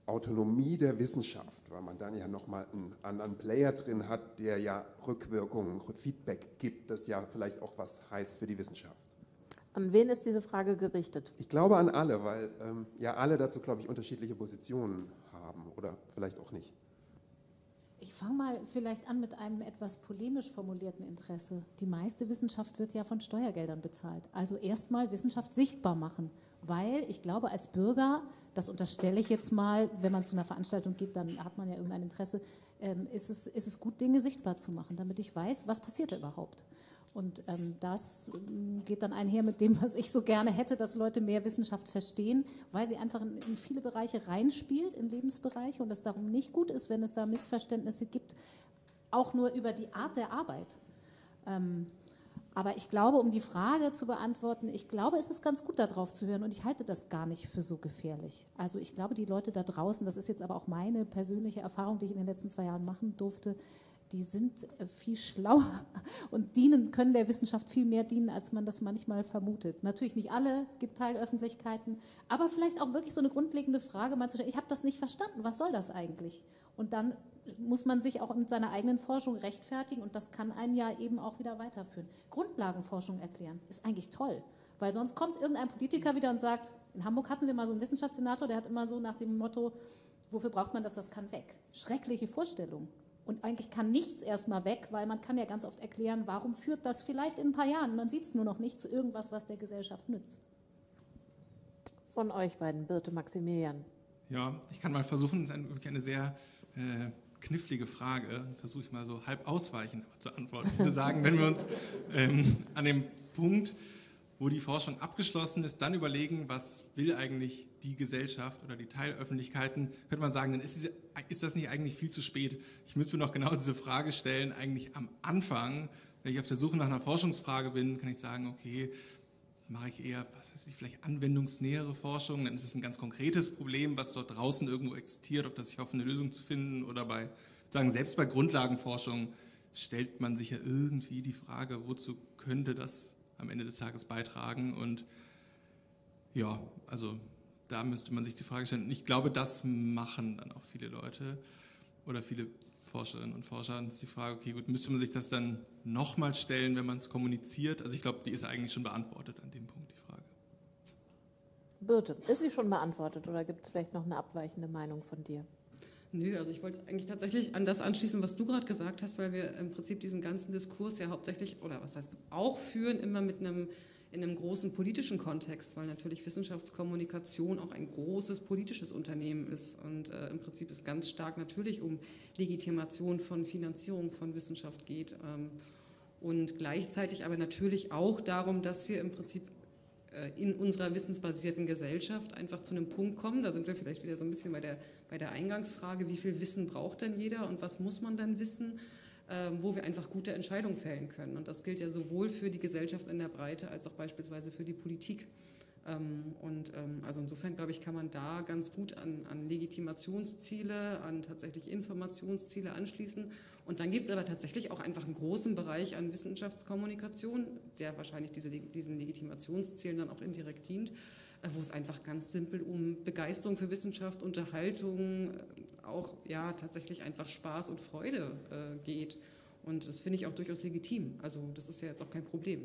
Autonomie der Wissenschaft, weil man dann ja nochmal einen anderen Player drin hat, der ja Rückwirkungen, Feedback gibt, das ja vielleicht auch was heißt für die Wissenschaft. An wen ist diese Frage gerichtet? Ich glaube an alle, weil ähm, ja alle dazu, glaube ich, unterschiedliche Positionen haben oder vielleicht auch nicht. Ich fange mal vielleicht an mit einem etwas polemisch formulierten Interesse. Die meiste Wissenschaft wird ja von Steuergeldern bezahlt. Also erstmal Wissenschaft sichtbar machen, weil ich glaube, als Bürger, das unterstelle ich jetzt mal, wenn man zu einer Veranstaltung geht, dann hat man ja irgendein Interesse, ähm, ist es, ist es gut, Dinge sichtbar zu machen, damit ich weiß, was passiert da überhaupt. Und ähm, das ähm, geht dann einher mit dem, was ich so gerne hätte, dass Leute mehr Wissenschaft verstehen, weil sie einfach in, in viele Bereiche reinspielt, in Lebensbereiche, und es darum nicht gut ist, wenn es da Missverständnisse gibt, auch nur über die Art der Arbeit. Ähm, aber ich glaube, um die Frage zu beantworten, ich glaube, es ist ganz gut, da drauf zu hören, und ich halte das gar nicht für so gefährlich. Also ich glaube, die Leute da draußen, das ist jetzt aber auch meine persönliche Erfahrung, die ich in den letzten zwei Jahren machen durfte, die sind viel schlauer und dienen, können der Wissenschaft viel mehr dienen, als man das manchmal vermutet. Natürlich nicht alle, es gibt Teilöffentlichkeiten, aber vielleicht auch wirklich so eine grundlegende Frage mal zu stellen, ich habe das nicht verstanden, was soll das eigentlich? Und dann muss man sich auch mit seiner eigenen Forschung rechtfertigen, und das kann einen ja eben auch wieder weiterführen. Grundlagenforschung erklären ist eigentlich toll, weil sonst kommt irgendein Politiker wieder und sagt, in Hamburg hatten wir mal so einen Wissenschaftssenator, der hat immer so nach dem Motto, wofür braucht man das, das kann weg. Schreckliche Vorstellung. Und eigentlich kann nichts erstmal weg, weil man kann ja ganz oft erklären, warum führt das vielleicht in ein paar Jahren, man sieht es nur noch nicht, zu irgendwas, was der Gesellschaft nützt. Von euch beiden, Birte, Maximilian. Ja, ich kann mal versuchen, das ist wirklich eine sehr äh, knifflige Frage, versuche ich mal so halb ausweichend zu antworten. Ich würde sagen, wenn wir uns ähm, an dem Punkt, wo die Forschung abgeschlossen ist, dann überlegen, was will eigentlich die Gesellschaft oder die Teilöffentlichkeiten, könnte man sagen, dann ist, es, ist das nicht eigentlich viel zu spät. Ich müsste mir noch genau diese Frage stellen, eigentlich am Anfang, wenn ich auf der Suche nach einer Forschungsfrage bin, kann ich sagen, okay, mache ich eher, was weiß ich, vielleicht anwendungsnähere Forschung, dann ist es ein ganz konkretes Problem, was dort draußen irgendwo existiert, auf das ich hoffe, eine Lösung zu finden, oder bei, sagen, selbst bei Grundlagenforschung stellt man sich ja irgendwie die Frage, wozu könnte das am Ende des Tages beitragen, und ja, also da müsste man sich die Frage stellen, und ich glaube, das machen dann auch viele Leute oder viele Forscherinnen und Forscher, und ist die Frage, okay, gut, müsste man sich das dann nochmal stellen, wenn man es kommuniziert? Also ich glaube, die ist eigentlich schon beantwortet an dem Punkt, die Frage. Birte, ist sie schon beantwortet oder gibt es vielleicht noch eine abweichende Meinung von dir? Nö, also ich wollte eigentlich tatsächlich an das anschließen, was du gerade gesagt hast, weil wir im Prinzip diesen ganzen Diskurs ja hauptsächlich, oder was heißt auch führen, immer mit einem, in einem großen politischen Kontext, weil natürlich Wissenschaftskommunikation auch ein großes politisches Unternehmen ist, und äh, im Prinzip es ganz stark natürlich um Legitimation von Finanzierung von Wissenschaft geht, ähm, und gleichzeitig aber natürlich auch darum, dass wir im Prinzip in unserer wissensbasierten Gesellschaft einfach zu einem Punkt kommen, da sind wir vielleicht wieder so ein bisschen bei der, bei der Eingangsfrage, wie viel Wissen braucht denn jeder und was muss man dann wissen, äh, wo wir einfach gute Entscheidungen fällen können. Und das gilt ja sowohl für die Gesellschaft in der Breite als auch beispielsweise für die Politik. Ähm, und ähm, also insofern, glaube ich, kann man da ganz gut an, an Legitimationsziele, an tatsächlich Informationsziele anschließen. Und dann gibt es aber tatsächlich auch einfach einen großen Bereich an Wissenschaftskommunikation, der wahrscheinlich diese, diesen Legitimationszielen dann auch indirekt dient, äh, wo es einfach ganz simpel um Begeisterung für Wissenschaft, Unterhaltung, äh, auch ja tatsächlich einfach Spaß und Freude äh, geht. Und das finde ich auch durchaus legitim. Also das ist ja jetzt auch kein Problem.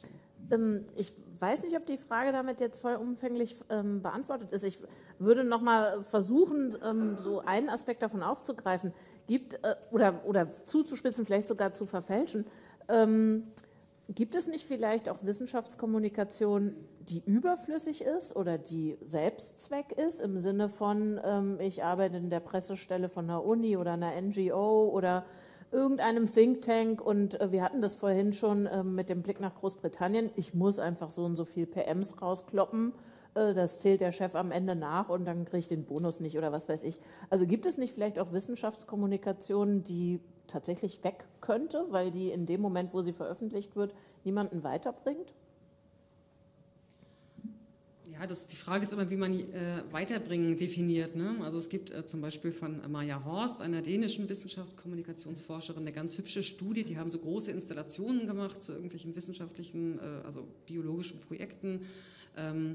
Ich weiß nicht, ob die Frage damit jetzt vollumfänglich ähm, beantwortet ist. Ich würde noch mal versuchen, ähm, so einen Aspekt davon aufzugreifen, gibt äh, oder, oder zuzuspitzen, vielleicht sogar zu verfälschen. Ähm, gibt es nicht vielleicht auch Wissenschaftskommunikation, die überflüssig ist oder die Selbstzweck ist, im Sinne von, ähm, ich arbeite in der Pressestelle von einer Uni oder einer N G O oder irgendeinem Think Tank, und äh, wir hatten das vorhin schon äh, mit dem Blick nach Großbritannien, ich muss einfach so und so viel P Ms rauskloppen, äh, das zählt der Chef am Ende nach und dann kriege ich den Bonus nicht oder was weiß ich. Also gibt es nicht vielleicht auch Wissenschaftskommunikation, die tatsächlich weg könnte, weil die in dem Moment, wo sie veröffentlicht wird, niemanden weiterbringt? Ja, das, die Frage ist immer, wie man äh, Weiterbringen definiert. Ne? Also es gibt äh, zum Beispiel von Maja Horst, einer dänischen Wissenschaftskommunikationsforscherin, eine ganz hübsche Studie. Die haben so große Installationen gemacht zu irgendwelchen wissenschaftlichen, äh, also biologischen Projekten. Ähm,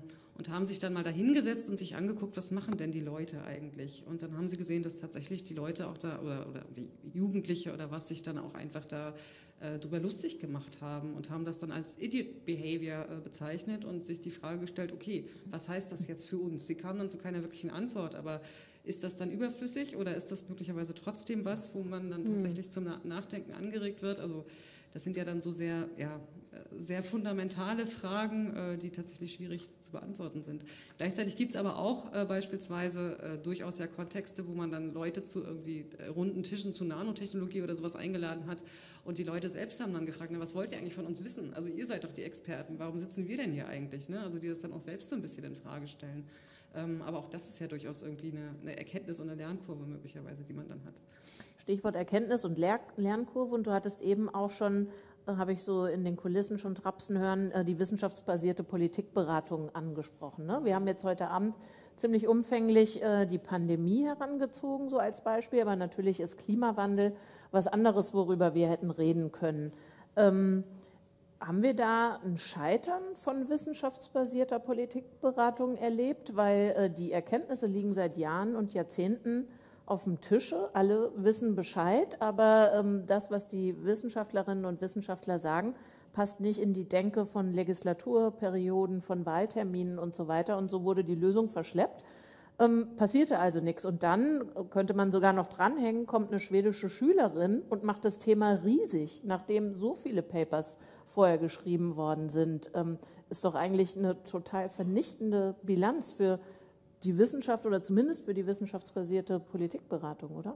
und haben sich dann mal dahingesetzt und sich angeguckt, was machen denn die Leute eigentlich? Und dann haben sie gesehen, dass tatsächlich die Leute auch da, oder, oder die Jugendliche oder was, sich dann auch einfach da äh, drüber lustig gemacht haben und haben das dann als Idiot Behavior äh, bezeichnet und sich die Frage gestellt, okay, was heißt das jetzt für uns? Sie kamen dann zu keiner wirklichen Antwort, aber ist das dann überflüssig oder ist das möglicherweise trotzdem was, wo man dann tatsächlich zum Nachdenken angeregt wird? Also das sind ja dann so sehr, ja, sehr fundamentale Fragen, die tatsächlich schwierig zu beantworten sind. Gleichzeitig gibt es aber auch äh, beispielsweise äh, durchaus ja Kontexte, wo man dann Leute zu irgendwie äh, runden Tischen zu Nanotechnologie oder sowas eingeladen hat und die Leute selbst haben dann gefragt, na, was wollt ihr eigentlich von uns wissen? Also ihr seid doch die Experten, warum sitzen wir denn hier eigentlich? Ne? Also die das dann auch selbst so ein bisschen in Frage stellen. Ähm, aber auch das ist ja durchaus irgendwie eine, eine Erkenntnis und eine Lernkurve möglicherweise, die man dann hat. Stichwort Erkenntnis und Lehr- Lernkurve, und du hattest eben auch schon, äh, habe ich so in den Kulissen schon trapsen hören, äh, die wissenschaftsbasierte Politikberatung angesprochen. Ne? Wir haben jetzt heute Abend ziemlich umfänglich äh, die Pandemie herangezogen, so als Beispiel, aber natürlich ist Klimawandel was anderes, worüber wir hätten reden können. Ähm, Haben wir da ein Scheitern von wissenschaftsbasierter Politikberatung erlebt? Weil äh, die Erkenntnisse liegen seit Jahren und Jahrzehnten auf dem Tische. Alle wissen Bescheid, aber ähm, das, was die Wissenschaftlerinnen und Wissenschaftler sagen, passt nicht in die Denke von Legislaturperioden, von Wahlterminen und so weiter. Und so wurde die Lösung verschleppt. Ähm, passierte also nichts. Und dann könnte man sogar noch dranhängen, kommt eine schwedische Schülerin und macht das Thema riesig, nachdem so viele Papers vorher geschrieben worden sind. Ähm, ist doch eigentlich eine total vernichtende Bilanz für die Wissenschaft oder zumindest für die wissenschaftsbasierte Politikberatung, oder?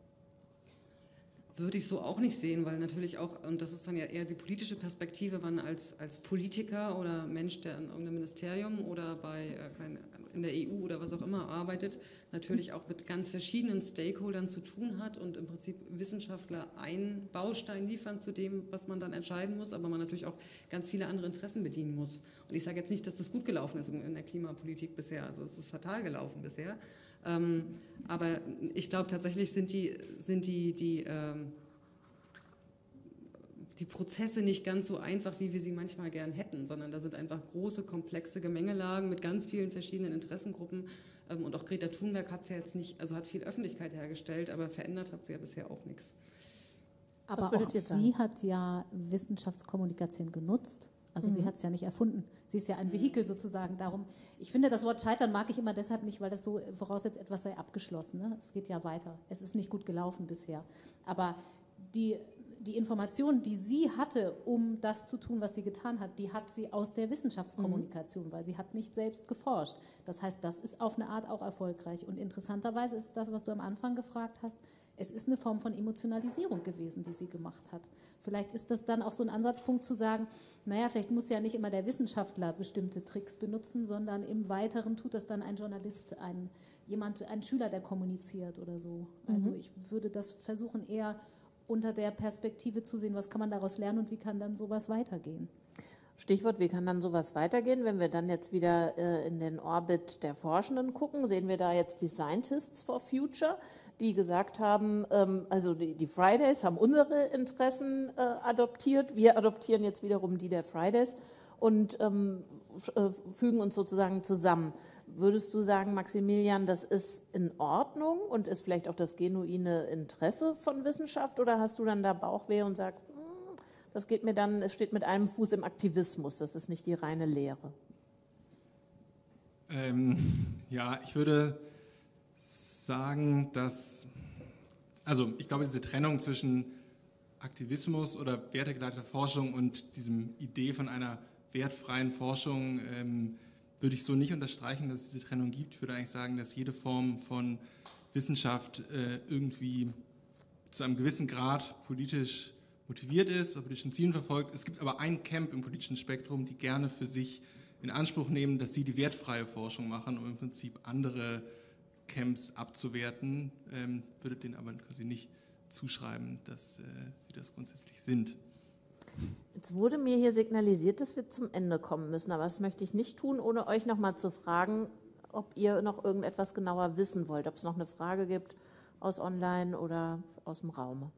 Würde ich so auch nicht sehen, weil natürlich auch, und das ist dann ja eher die politische Perspektive, man als, als Politiker oder Mensch, der in irgendeinem Ministerium oder bei äh, kein, in der E U oder was auch immer arbeitet, natürlich auch mit ganz verschiedenen Stakeholdern zu tun hat und im Prinzip Wissenschaftler einen Baustein liefern zu dem, was man dann entscheiden muss, aber man natürlich auch ganz viele andere Interessen bedienen muss. Und ich sage jetzt nicht, dass das gut gelaufen ist in der Klimapolitik bisher, also es ist fatal gelaufen bisher. Ähm, aber ich glaube tatsächlich sind die, sind die, die, ähm, die Prozesse nicht ganz so einfach, wie wir sie manchmal gern hätten, sondern da sind einfach große, komplexe Gemengelagen mit ganz vielen verschiedenen Interessengruppen. Ähm, und auch Greta Thunberg hat es ja jetzt nicht, also hat viel Öffentlichkeit hergestellt, aber verändert hat sie ja bisher auch nichts. Aber auch sie hat ja Wissenschaftskommunikation genutzt. Also mhm. sie hat es ja nicht erfunden. Sie ist ja ein Vehikel sozusagen. Darum, ich finde, das Wort Scheitern mag ich immer deshalb nicht, weil das so voraussetzt, etwas sei abgeschlossen. Ne? Es geht ja weiter. Es ist nicht gut gelaufen bisher. Aber die, die Informationen, die sie hatte, um das zu tun, was sie getan hat, die hat sie aus der Wissenschaftskommunikation, mhm. weil sie hat nicht selbst geforscht. Das heißt, das ist auf eine Art auch erfolgreich. Und interessanterweise ist das, was du am Anfang gefragt hast, es ist eine Form von Emotionalisierung gewesen, die sie gemacht hat. Vielleicht ist das dann auch so ein Ansatzpunkt zu sagen, naja, vielleicht muss ja nicht immer der Wissenschaftler bestimmte Tricks benutzen, sondern im Weiteren tut das dann ein Journalist, ein, jemand, ein Schüler, der kommuniziert oder so. Also ich würde das versuchen, eher unter der Perspektive zu sehen, was kann man daraus lernen und wie kann dann sowas weitergehen. Stichwort, wie kann dann sowas weitergehen? Wenn wir dann jetzt wieder äh, in den Orbit der Forschenden gucken, sehen wir da jetzt die Scientists for Future, die gesagt haben, ähm, also die, die Fridays haben unsere Interessen äh, adoptiert, wir adoptieren jetzt wiederum die der Fridays und ähm, äh, fügen uns sozusagen zusammen. Würdest du sagen, Maximilian, das ist in Ordnung und ist vielleicht auch das genuine Interesse von Wissenschaft, oder hast du dann da Bauchweh und sagst, das geht mir dann, es steht mit einem Fuß im Aktivismus, das ist nicht die reine Lehre? Ähm, ja, ich würde sagen, dass, also ich glaube, diese Trennung zwischen Aktivismus oder wertegeleiteter Forschung und diesem Idee von einer wertfreien Forschung ähm, würde ich so nicht unterstreichen, dass es diese Trennung gibt. Ich würde eigentlich sagen, dass jede Form von Wissenschaft äh, irgendwie zu einem gewissen Grad politisch motiviert ist, oder politischen Zielen verfolgt. Es gibt aber ein Camp im politischen Spektrum, die gerne für sich in Anspruch nehmen, dass sie die wertfreie Forschung machen, um im Prinzip andere Camps abzuwerten, ähm, würde denen aber quasi nicht zuschreiben, dass äh, sie das grundsätzlich sind. Jetzt wurde mir hier signalisiert, dass wir zum Ende kommen müssen, aber das möchte ich nicht tun, ohne euch noch mal zu fragen, ob ihr noch irgendetwas genauer wissen wollt, ob es noch eine Frage gibt aus Online oder aus dem Raum.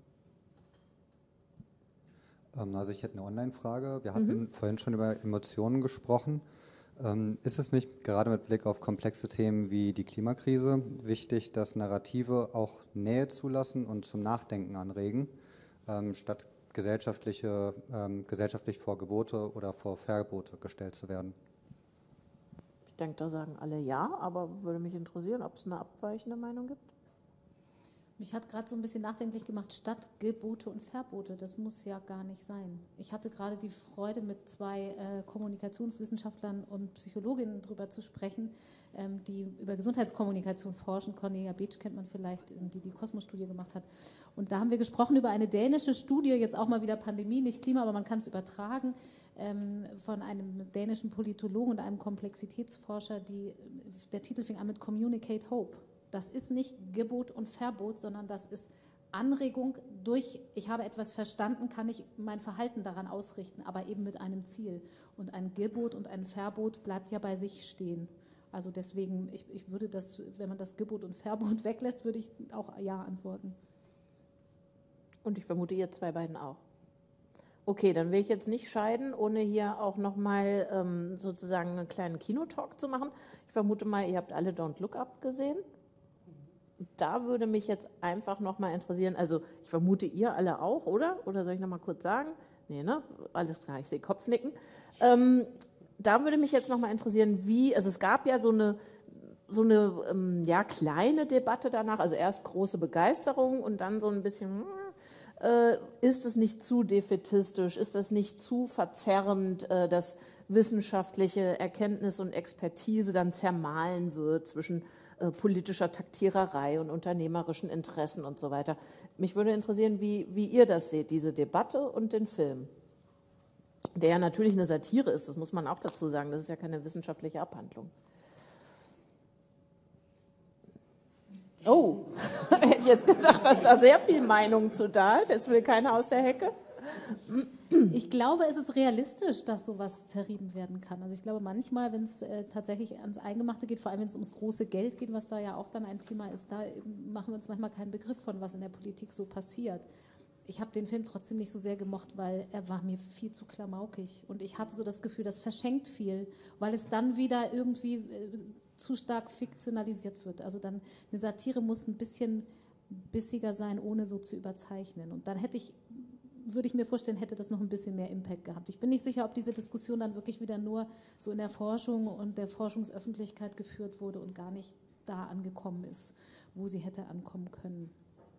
Also ich hätte eine Online-Frage. Wir hatten mhm. vorhin schon über Emotionen gesprochen. Ähm, ist es nicht gerade mit Blick auf komplexe Themen wie die Klimakrise wichtig, dass Narrative auch Nähe zulassen und zum Nachdenken anregen, ähm, statt gesellschaftliche, ähm, gesellschaftlich vor Gebote oder vor Verbote gestellt zu werden? Ich denke, da sagen alle ja, aber würde mich interessieren, ob es eine abweichende Meinung gibt. Mich hat gerade so ein bisschen nachdenklich gemacht, statt Gebote und Verbote. Das muss ja gar nicht sein. Ich hatte gerade die Freude, mit zwei äh, Kommunikationswissenschaftlern und Psychologinnen darüber zu sprechen, ähm, die über Gesundheitskommunikation forschen. Cornelia Beetsch kennt man vielleicht, die die Kosmos-Studie gemacht hat. Und da haben wir gesprochen über eine dänische Studie, jetzt auch mal wieder Pandemie, nicht Klima, aber man kann es übertragen, ähm, von einem dänischen Politologen und einem Komplexitätsforscher. Die, der Titel fing an mit Communicate Hope. Das ist nicht Gebot und Verbot, sondern das ist Anregung durch, ich habe etwas verstanden, kann ich mein Verhalten daran ausrichten, aber eben mit einem Ziel. Und ein Gebot und ein Verbot bleibt ja bei sich stehen. Also deswegen, ich, ich würde das, wenn man das Gebot und Verbot weglässt, würde ich auch ja antworten. Und ich vermute, ihr zwei beiden auch. Okay, dann will ich jetzt nicht scheiden, ohne hier auch nochmal ähm, sozusagen einen kleinen Kinotalk zu machen. Ich vermute mal, ihr habt alle Don't Look Up gesehen. Da würde mich jetzt einfach nochmal interessieren, also ich vermute, ihr alle auch, oder? Oder soll ich nochmal kurz sagen? Nee, ne? Alles klar, ich sehe Kopfnicken. Ähm, da würde mich jetzt nochmal interessieren, wie, also es gab ja so eine, so eine ähm, ja, kleine Debatte danach, also erst große Begeisterung und dann so ein bisschen, äh, ist es nicht zu defätistisch, ist das nicht zu verzerrend, äh, dass wissenschaftliche Erkenntnis und Expertise dann zermahlen wird zwischen politischer Taktiererei und unternehmerischen Interessen und so weiter. Mich würde interessieren, wie, wie ihr das seht, diese Debatte und den Film, der ja natürlich eine Satire ist, das muss man auch dazu sagen, das ist ja keine wissenschaftliche Abhandlung. Oh, hätte ich jetzt gedacht, dass da sehr viel Meinung zu da ist, jetzt will keiner aus der Hecke. Ich glaube, es ist realistisch, dass sowas zerrieben werden kann. Also ich glaube manchmal, wenn es äh, tatsächlich ans Eingemachte geht, vor allem wenn es ums große Geld geht, was da ja auch dann ein Thema ist, da machen wir uns manchmal keinen Begriff von, was in der Politik so passiert. Ich habe den Film trotzdem nicht so sehr gemocht, weil er war mir viel zu klamaukig. Und ich hatte so das Gefühl, das verschenkt viel, weil es dann wieder irgendwie äh, zu stark fiktionalisiert wird. Also dann eine Satire muss ein bisschen bissiger sein, ohne so zu überzeichnen. Und dann hätte ich würde ich mir vorstellen, hätte das noch ein bisschen mehr Impact gehabt. Ich bin nicht sicher, ob diese Diskussion dann wirklich wieder nur so in der Forschung und der Forschungsöffentlichkeit geführt wurde und gar nicht da angekommen ist, wo sie hätte ankommen können.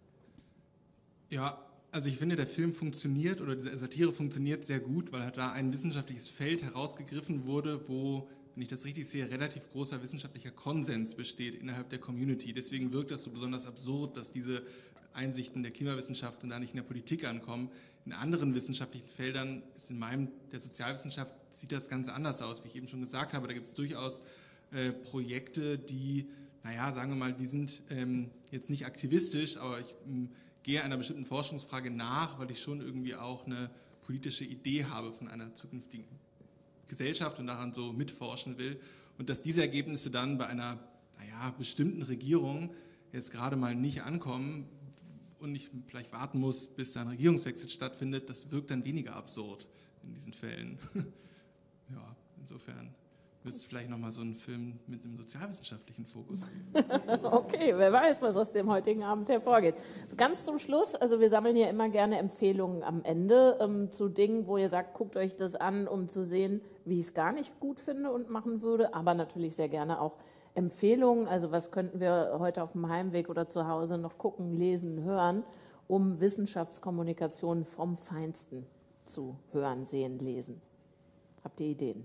Ja, also ich finde, der Film funktioniert oder diese Satire funktioniert sehr gut, weil da ein wissenschaftliches Feld herausgegriffen wurde, wo, wenn ich das richtig sehe, relativ großer wissenschaftlicher Konsens besteht innerhalb der Community. Deswegen wirkt das so besonders absurd, dass diese Einsichten der Klimawissenschaft und da nicht in der Politik ankommen. In anderen wissenschaftlichen Feldern ist in meinem, der Sozialwissenschaft, sieht das ganz anders aus, wie ich eben schon gesagt habe. Da gibt es durchaus äh, Projekte, die, naja, sagen wir mal, die sind ähm, jetzt nicht aktivistisch, aber ich ähm, gehe einer bestimmten Forschungsfrage nach, weil ich schon irgendwie auch eine politische Idee habe von einer zukünftigen Gesellschaft und daran so mitforschen will. Und dass diese Ergebnisse dann bei einer, naja, bestimmten Regierung jetzt gerade mal nicht ankommen, und ich vielleicht warten muss, bis da ein Regierungswechsel stattfindet, das wirkt dann weniger absurd in diesen Fällen. Ja, insofern wird es vielleicht nochmal so einen Film mit einem sozialwissenschaftlichen Fokus geben. Okay, wer weiß, was aus dem heutigen Abend hervorgeht. Ganz zum Schluss, also wir sammeln ja immer gerne Empfehlungen am Ende ähm, zu Dingen, wo ihr sagt, guckt euch das an, um zu sehen, wie ich es gar nicht gut finde und machen würde, aber natürlich sehr gerne auch Empfehlungen, also was könnten wir heute auf dem Heimweg oder zu Hause noch gucken, lesen, hören, um Wissenschaftskommunikation vom Feinsten zu hören, sehen, lesen. Habt ihr Ideen?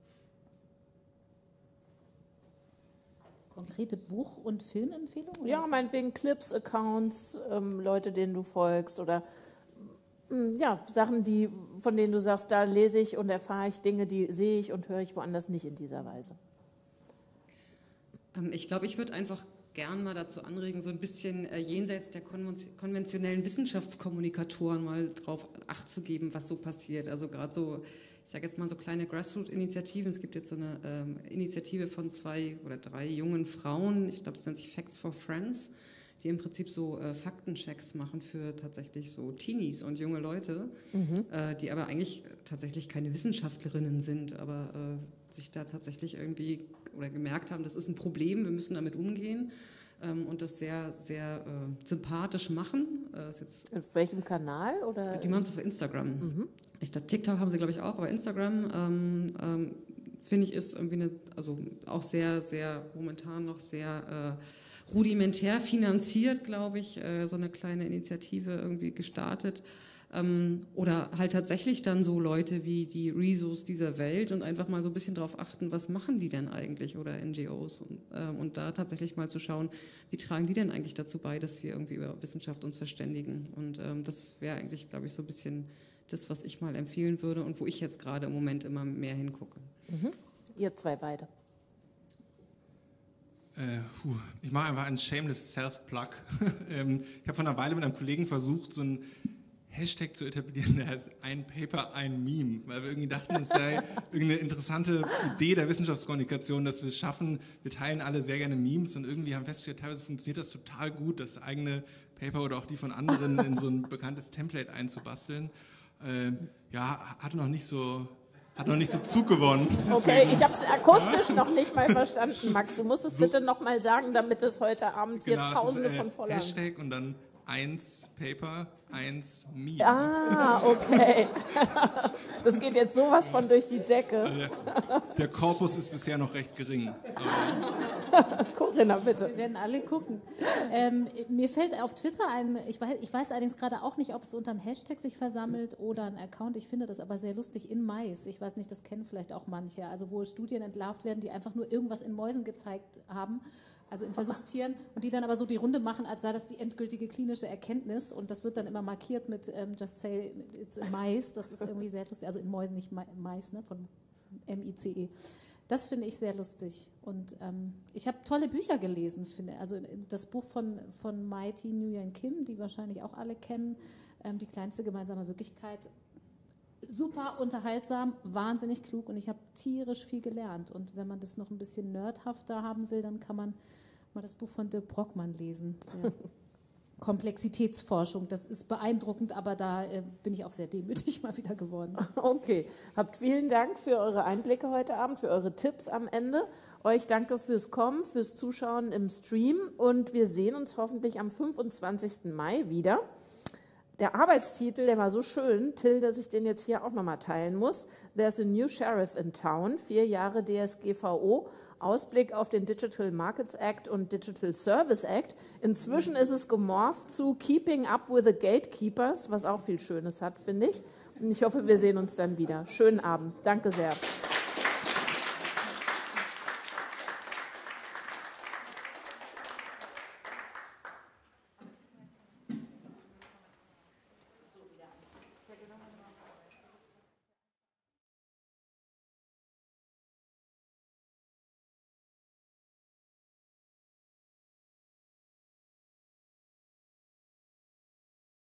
Konkrete Buch- und Filmempfehlungen? Ja, meinetwegen Clips, Accounts, ähm, Leute, denen du folgst oder ähm, ja, Sachen, die, von denen du sagst, da lese ich und erfahre ich Dinge, die sehe ich und höre ich woanders nicht in dieser Weise. Ich glaube, ich würde einfach gern mal dazu anregen, so ein bisschen äh, jenseits der konventionellen Wissenschaftskommunikatoren mal drauf Acht zu geben, was so passiert. Also gerade so, ich sage jetzt mal so kleine Grassroot-Initiativen. Es gibt jetzt so eine ähm, Initiative von zwei oder drei jungen Frauen, ich glaube, das nennt sich Facts for Friends, die im Prinzip so äh, Faktenchecks machen für tatsächlich so Teenies und junge Leute, mhm. äh, die aber eigentlich tatsächlich keine Wissenschaftlerinnen sind, aber äh, sich da tatsächlich irgendwie oder gemerkt haben, das ist ein Problem, wir müssen damit umgehen. Und das sehr, sehr äh, sympathisch machen. Äh, ist jetzt auf welchem Kanal? Oder? Die machen es auf Instagram. Mhm. Ich dachte, TikTok haben sie, glaube ich, auch, aber Instagram, ähm, ähm, finde ich, ist irgendwie eine, also auch sehr, sehr, momentan noch sehr äh, rudimentär finanziert, glaube ich, äh, so eine kleine Initiative irgendwie gestartet. Ähm, oder halt tatsächlich dann so Leute wie die Rezos dieser Welt und einfach mal so ein bisschen darauf achten, was machen die denn eigentlich oder N G Os und, äh, und da tatsächlich mal zu schauen, wie tragen die denn eigentlich dazu bei, dass wir irgendwie über Wissenschaft uns verständigen. Und ähm, das wäre eigentlich, glaube ich, so ein bisschen das, was ich mal empfehlen würde und wo ich jetzt gerade im Moment immer mehr hingucke. Mhm. Ihr zwei beide. Äh, puh, ich mache einfach einen shameless Self-Plug. ähm, ich habe vor einer Weile mit einem Kollegen versucht, so ein Hashtag zu etablieren, der heißt ein Paper, ein Meme, weil wir irgendwie dachten, es sei irgendeine interessante Idee der Wissenschaftskommunikation, dass wir es schaffen, wir teilen alle sehr gerne Memes und irgendwie haben festgestellt, teilweise funktioniert das total gut, das eigene Paper oder auch die von anderen in so ein bekanntes Template einzubasteln. Äh, ja, hatte noch nicht so... Hat noch nicht so Zug gewonnen. Okay, ich habe es akustisch noch nicht mal verstanden, Max. Du musst es so bitte noch mal sagen, damit es heute Abend hier genau, Tausende ist, äh, von Followern... Hashtag und dann eins Paper, eins Meme. Ah, okay. Das geht jetzt sowas von durch die Decke. Also der, der Korpus ist bisher noch recht gering. Corinna, bitte. Wir werden alle gucken. Ähm, mir fällt auf Twitter ein, ich weiß, ich weiß allerdings gerade auch nicht, ob es unter einem Hashtag sich versammelt oder ein Account. Ich finde das aber sehr lustig, in Mais. Ich weiß nicht, das kennen vielleicht auch manche. Also wo Studien entlarvt werden, die einfach nur irgendwas in Mäusen gezeigt haben. Also in Versuchstieren, und die dann aber so die Runde machen, als sei das die endgültige klinische Erkenntnis, und das wird dann immer markiert mit ähm, Just Say It's in Mais, das ist irgendwie sehr lustig, also in Mäusen, nicht Mais, ne, von M I C E. Das finde ich sehr lustig, und ähm, ich habe tolle Bücher gelesen, finde, also das Buch von, von Mighty Nguyen Kim, die wahrscheinlich auch alle kennen, ähm, Die kleinste gemeinsame Wirklichkeit, super unterhaltsam, wahnsinnig klug, und ich habe tierisch viel gelernt. Und wenn man das noch ein bisschen nerdhafter haben will, dann kann man mal das Buch von Dirk Brockmann lesen. Ja. Komplexitätsforschung, das ist beeindruckend, aber da äh, bin ich auch sehr demütig mal wieder geworden. Okay, habt vielen Dank für eure Einblicke heute Abend, für eure Tipps am Ende. Euch danke fürs Kommen, fürs Zuschauen im Stream, und wir sehen uns hoffentlich am fünfundzwanzigsten Mai wieder. Der Arbeitstitel, der war so schön, Till, dass ich den jetzt hier auch nochmal teilen muss. There's a new sheriff in town, vier Jahre D S G V O, Ausblick auf den Digital Markets Act und Digital Service Act. Inzwischen ist es gemorpht zu Keeping Up with the Gatekeepers, was auch viel Schönes hat, finde ich. Und ich hoffe, wir sehen uns dann wieder. Schönen Abend. Danke sehr.